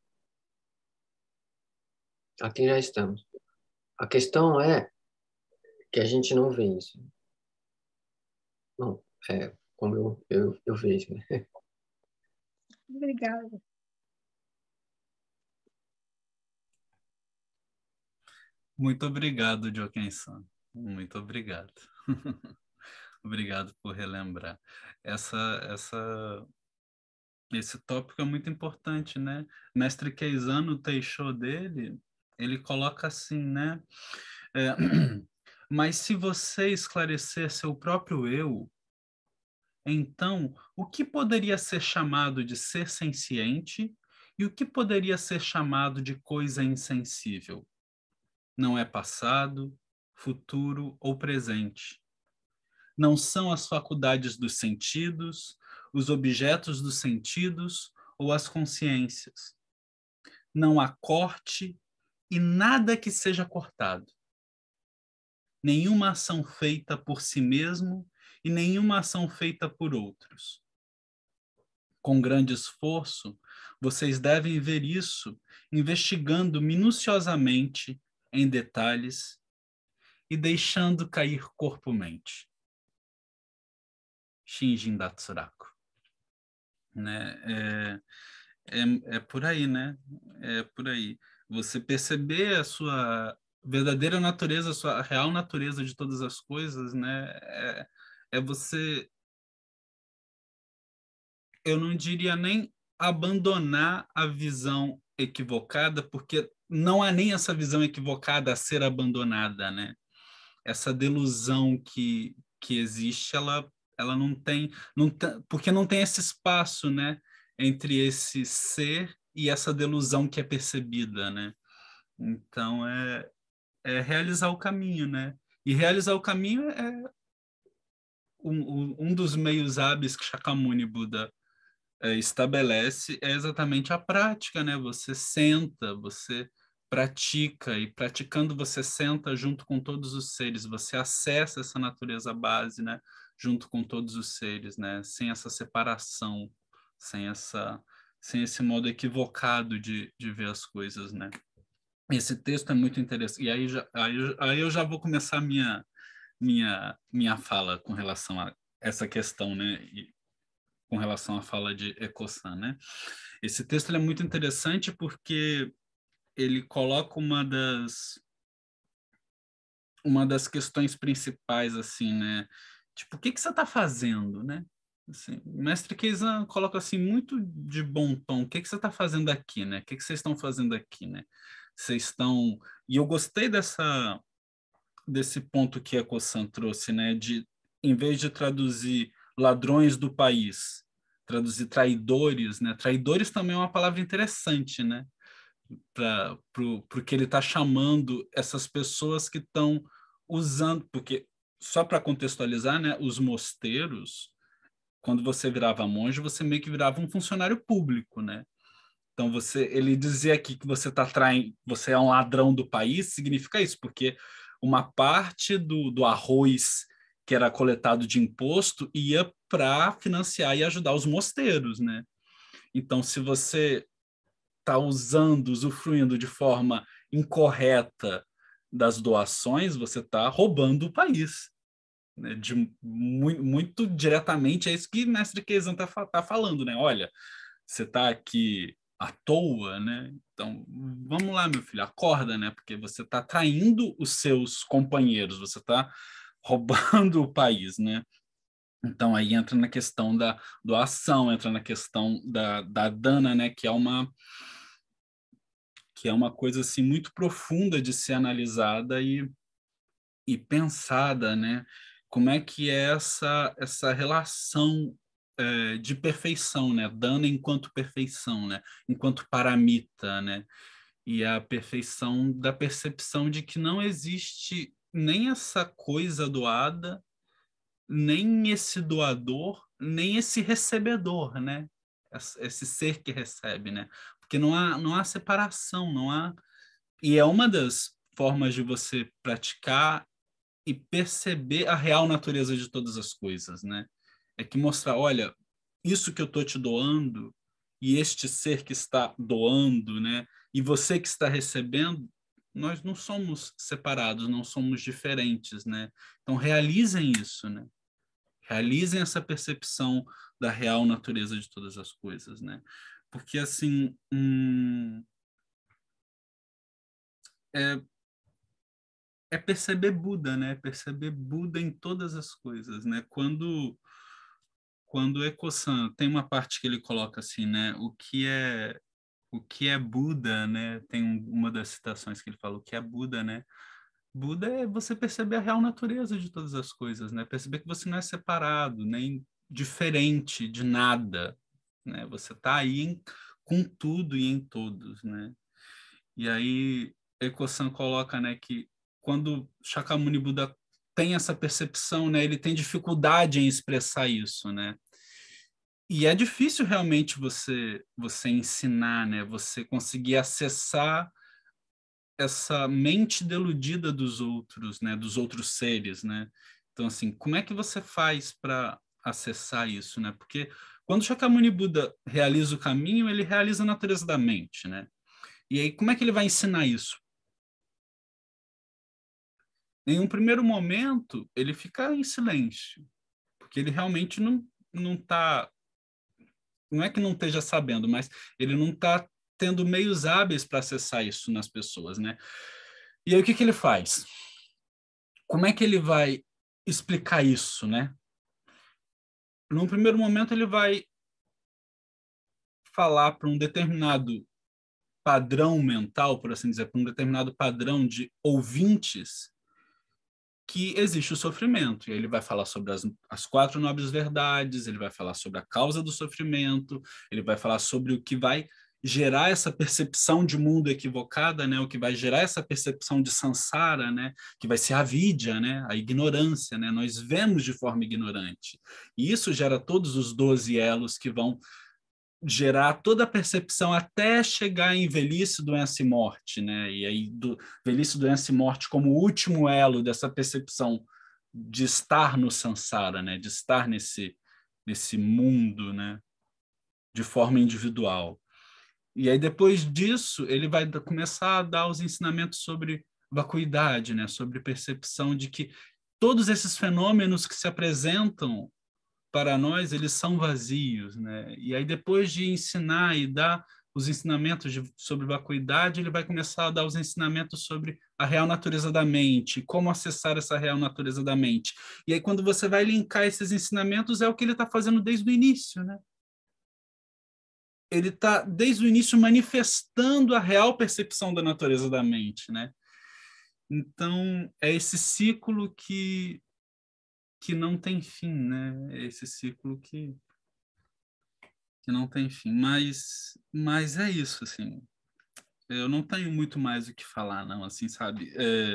Aqui já estamos. A questão é que a gente não vê isso. Não, como eu vejo, né? Obrigada. Muito obrigado, Joaquim-san. Muito obrigado. Obrigado por relembrar. Esse tópico é muito importante, né? Mestre Keizan, no Teisho dele, ele coloca assim, né? Mas se você esclarecer seu próprio eu, então, o que poderia ser chamado de ser senciente e o que poderia ser chamado de coisa insensível? Não é passado, futuro ou presente. Não são as faculdades dos sentidos, os objetos dos sentidos ou as consciências. Não há corte e nada que seja cortado. Nenhuma ação feita por si mesmo e nenhuma ação feita por outros. Com grande esforço, vocês devem ver isso, investigando minuciosamente em detalhes e deixando cair corpo-mente. Shinjin Datsuraku. Né? É por aí, né? É por aí. Você perceber a sua verdadeira natureza, a sua real natureza de todas as coisas, né? É você, eu não diria nem abandonar a visão equivocada, porque não há nem essa visão equivocada a ser abandonada, né? Essa delusão que existe, ela porque não tem esse espaço, né, entre esse ser e essa delusão que é percebida, né? Então é realizar o caminho, né? E realizar o caminho é um dos meios hábeis que Shakyamuni Buda estabelece é exatamente a prática, né? Você senta, você pratica, e praticando você senta junto com todos os seres, você acessa essa natureza base, né? Junto com todos os seres, né? Sem essa separação, sem esse modo equivocado de ver as coisas, né? Esse texto é muito interessante. E aí eu já vou começar minha fala com relação a essa questão, né? Com relação à fala de Eco-san, né? Esse texto ele é muito interessante porque ele coloca uma das questões principais, assim, né? Tipo, o que você está fazendo, né? Assim, o mestre Keizan coloca assim muito de bom tom. O que você está fazendo aqui, né? O que vocês estão fazendo aqui, né? Vocês estão... E eu gostei desse ponto que Eco-san trouxe, né? De, em vez de traduzir ladrões do país, traduzir traidores, né? Traidores também é uma palavra interessante, né? Para o que ele está chamando essas pessoas que estão usando, porque só para contextualizar, né? Os mosteiros, quando você virava monge, você meio que virava um funcionário público, né? Então ele dizia aqui que você é um ladrão do país, significa isso, porque uma parte do arroz que era coletado de imposto ia para financiar e ajudar os mosteiros, né? Então, se você está usufruindo de forma incorreta das doações, você está roubando o país, né? Muito diretamente é isso que o mestre Keizan está falando, né? Olha, você está aqui à toa, né? Então, vamos lá, meu filho, acorda, né? Porque você está traindo os seus companheiros, você está roubando o país, né? Então, aí entra na questão da doação, entra na questão da dana, né, que é uma coisa assim, muito profunda de ser analisada e pensada, né? Como é que é essa relação de perfeição, né? Dana enquanto perfeição, né? Enquanto paramita, né? E a perfeição da percepção de que não existe nem essa coisa doada, nem esse doador, nem esse recebedor, né? Esse ser que recebe, né? Porque não há separação, não há... E é uma das formas de você praticar e perceber a real natureza de todas as coisas, né? É que mostrar, olha, isso que eu estou te doando e este ser que está doando, né? E você que está recebendo, nós não somos separados, não somos diferentes, né? Então realizem isso, né? Realizem essa percepção da real natureza de todas as coisas, né? Porque assim, é perceber Buda, né? Perceber Buda em todas as coisas, né? Quando Eco-san tem uma parte que ele coloca assim, né? O que é Buda, né? Tem uma das citações que ele fala, o que é Buda, né? Buda é você perceber a real natureza de todas as coisas, né? Perceber que você não é separado, nem diferente de nada, né? Você está aí com tudo e em todos, né? E aí Eco-san coloca, né, que quando Shakyamuni Buda tem essa percepção, né, ele tem dificuldade em expressar isso, né? E é difícil realmente você ensinar, né? Você conseguir acessar essa mente deludida dos outros, né? Dos outros seres, né? Então, assim, como é que você faz para acessar isso, né? Porque quando Shakyamuni Buda realiza o caminho, ele realiza a natureza da mente, né? E aí, como é que ele vai ensinar isso? Em um primeiro momento, ele fica em silêncio, porque ele realmente não está... Não é que não esteja sabendo, mas ele não está tendo meios hábeis para acessar isso nas pessoas, né? E aí, o que ele faz? Como é que ele vai explicar isso, né? Num primeiro momento, ele vai falar para um determinado padrão mental, por assim dizer, para um determinado padrão de ouvintes, que existe o sofrimento. E ele vai falar sobre as 4 nobres verdades, ele vai falar sobre a causa do sofrimento, ele vai falar sobre o que vai gerar essa percepção de mundo equivocada, né? O que vai gerar essa percepção de samsara, né? Que vai ser a avidya, né? A ignorância, né? Nós vemos de forma ignorante. E isso gera todos os 12 elos que vão gerar toda a percepção até chegar em velhice, doença e morte, né? E aí velhice, doença e morte como o último elo dessa percepção de estar no samsara, né? De estar nesse mundo, né? De forma individual. E aí depois disso ele vai começar a dar os ensinamentos sobre vacuidade, né? Sobre percepção de que todos esses fenômenos que se apresentam para nós, eles são vazios, né? E aí, depois de ensinar e dar os ensinamentos sobre vacuidade, ele vai começar a dar os ensinamentos sobre a real natureza da mente, como acessar essa real natureza da mente. E aí, quando você vai linkar esses ensinamentos, é o que ele está fazendo desde o início, né? Ele está, desde o início, manifestando a real percepção da natureza da mente, né? Então, é esse ciclo que não tem fim, né? É esse ciclo que não tem fim. Mas é isso, assim. Eu não tenho muito mais o que falar, não, assim, sabe?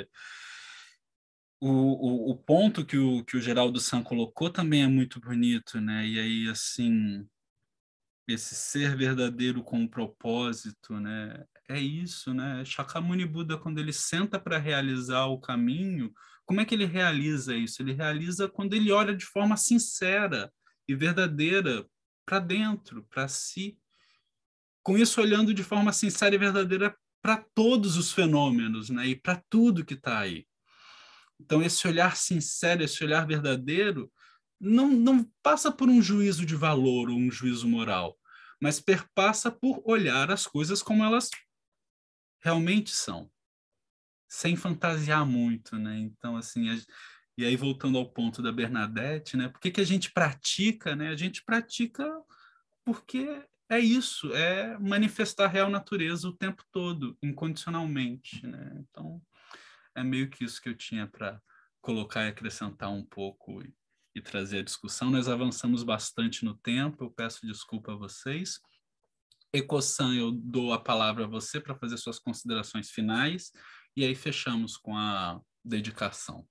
O ponto que o Geraldo San colocou também é muito bonito, né? E aí, assim, esse ser verdadeiro com propósito, né? É isso, né? Shakyamuni Buda, quando ele senta para realizar o caminho, como é que ele realiza isso? Ele realiza quando ele olha de forma sincera e verdadeira para dentro, para si. Com isso, olhando de forma sincera e verdadeira para todos os fenômenos, né? E para tudo que está aí. Então, esse olhar sincero, esse olhar verdadeiro, não passa por um juízo de valor ou um juízo moral, mas perpassa por olhar as coisas como elas realmente são, sem fantasiar muito, né? Então, assim, E aí, voltando ao ponto da Bernadette, né? Por que que a gente pratica, né? A gente pratica porque é isso, é manifestar a real natureza o tempo todo, incondicionalmente, né? Então, é meio que isso que eu tinha para colocar e acrescentar um pouco e trazer a discussão. Nós avançamos bastante no tempo, eu peço desculpa a vocês. Eco-san, eu dou a palavra a você para fazer suas considerações finais, e aí fechamos com a dedicação.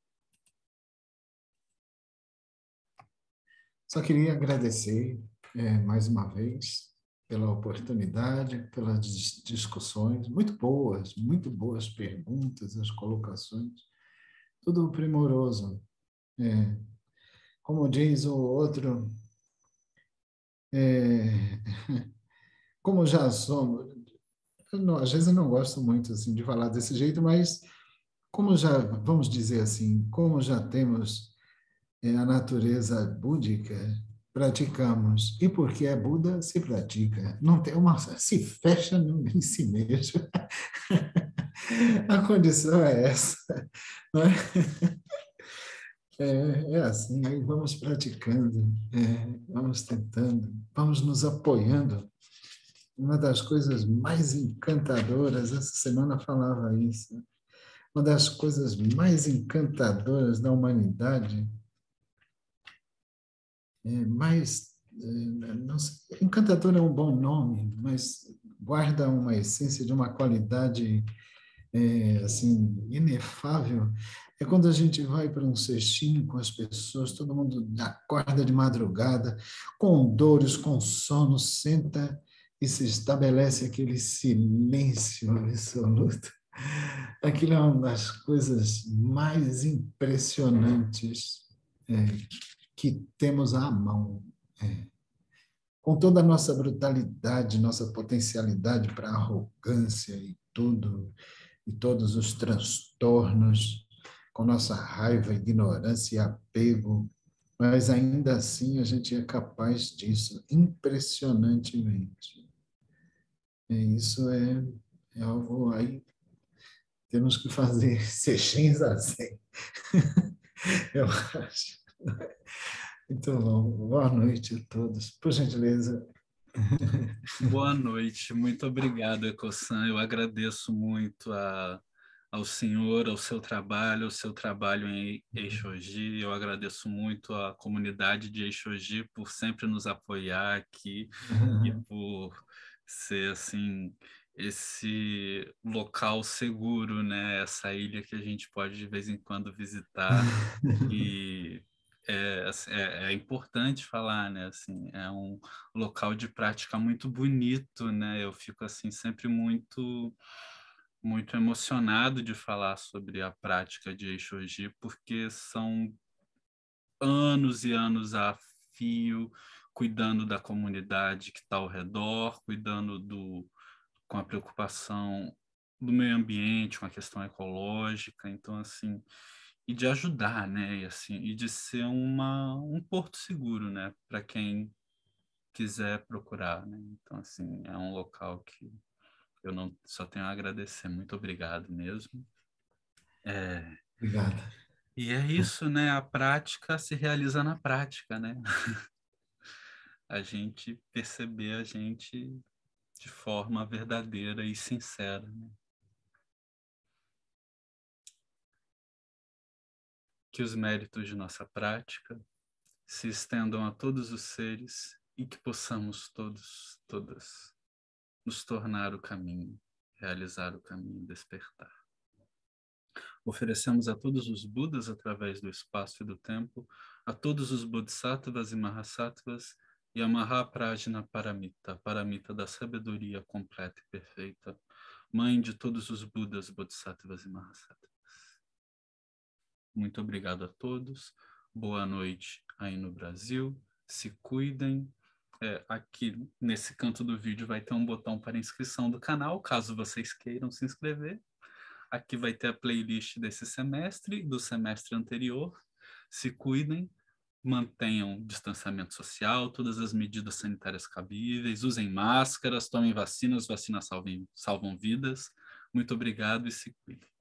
Só queria agradecer mais uma vez pela oportunidade, pelas discussões muito boas perguntas, as colocações, tudo primoroso. Como diz o outro, como já somos, às vezes eu não gosto muito assim de falar desse jeito, mas como já, vamos dizer assim, como já temos a natureza búdica, praticamos. E porque é Buda, se pratica. Não tem se fecha em si mesmo. A condição é essa. Não é? É assim, aí vamos praticando, vamos tentando, vamos nos apoiando. Uma das coisas mais encantadoras, essa semana falava isso, uma das coisas mais encantadoras da humanidade, não sei, encantador é um bom nome, mas guarda uma essência de uma qualidade assim inefável. É quando a gente vai para um cestinho com as pessoas, todo mundo acorda de madrugada, com dores, com sono, senta e se estabelece aquele silêncio absoluto. Aquilo é uma das coisas mais impressionantes que temos à mão. Com toda a nossa brutalidade, nossa potencialidade para arrogância e tudo, e todos os transtornos, com nossa raiva, ignorância e apego, mas ainda assim a gente é capaz disso, impressionantemente. Isso é algo aí, temos que fazer sessões assim, eu acho. Muito bom. Boa noite a todos. Por gentileza. Boa noite. Muito obrigado, Eco-san. Eu agradeço muito ao senhor, ao seu trabalho em Eishoji. Eu agradeço muito à comunidade de Eishoji por sempre nos apoiar aqui e por ser, assim, esse local seguro, né? Essa ilha que a gente pode, de vez em quando, visitar e é importante falar, né? Assim, é um local de prática muito bonito, né? Eu fico assim sempre muito emocionado de falar sobre a prática de Eishoji, porque são anos e anos a fio cuidando da comunidade que está ao redor, cuidando com a preocupação do meio ambiente, com a questão ecológica. Então, assim, e de ajudar, né? E, assim, e de ser um porto seguro, né? Para quem quiser procurar, né? Então, assim, é um local que eu não só tenho a agradecer. Muito obrigado mesmo. Obrigado. E é isso, né? A prática se realiza na prática, né? A gente perceber a gente de forma verdadeira e sincera, né? Que os méritos de nossa prática se estendam a todos os seres e que possamos todas, nos tornar o caminho, realizar o caminho, despertar. Oferecemos a todos os Budas, através do espaço e do tempo, a todos os Bodhisattvas e Mahasattvas, e a Mahaprajna Paramita, Paramita da sabedoria completa e perfeita, mãe de todos os Budas, Bodhisattvas e Mahasattvas. Muito obrigado a todos. Boa noite aí no Brasil. Se cuidem. Aqui nesse canto do vídeo vai ter um botão para inscrição do canal, caso vocês queiram se inscrever. Aqui vai ter a playlist desse semestre, do semestre anterior. Se cuidem, mantenham distanciamento social, todas as medidas sanitárias cabíveis, usem máscaras, tomem vacinas salvam vidas. Muito obrigado e se cuidem.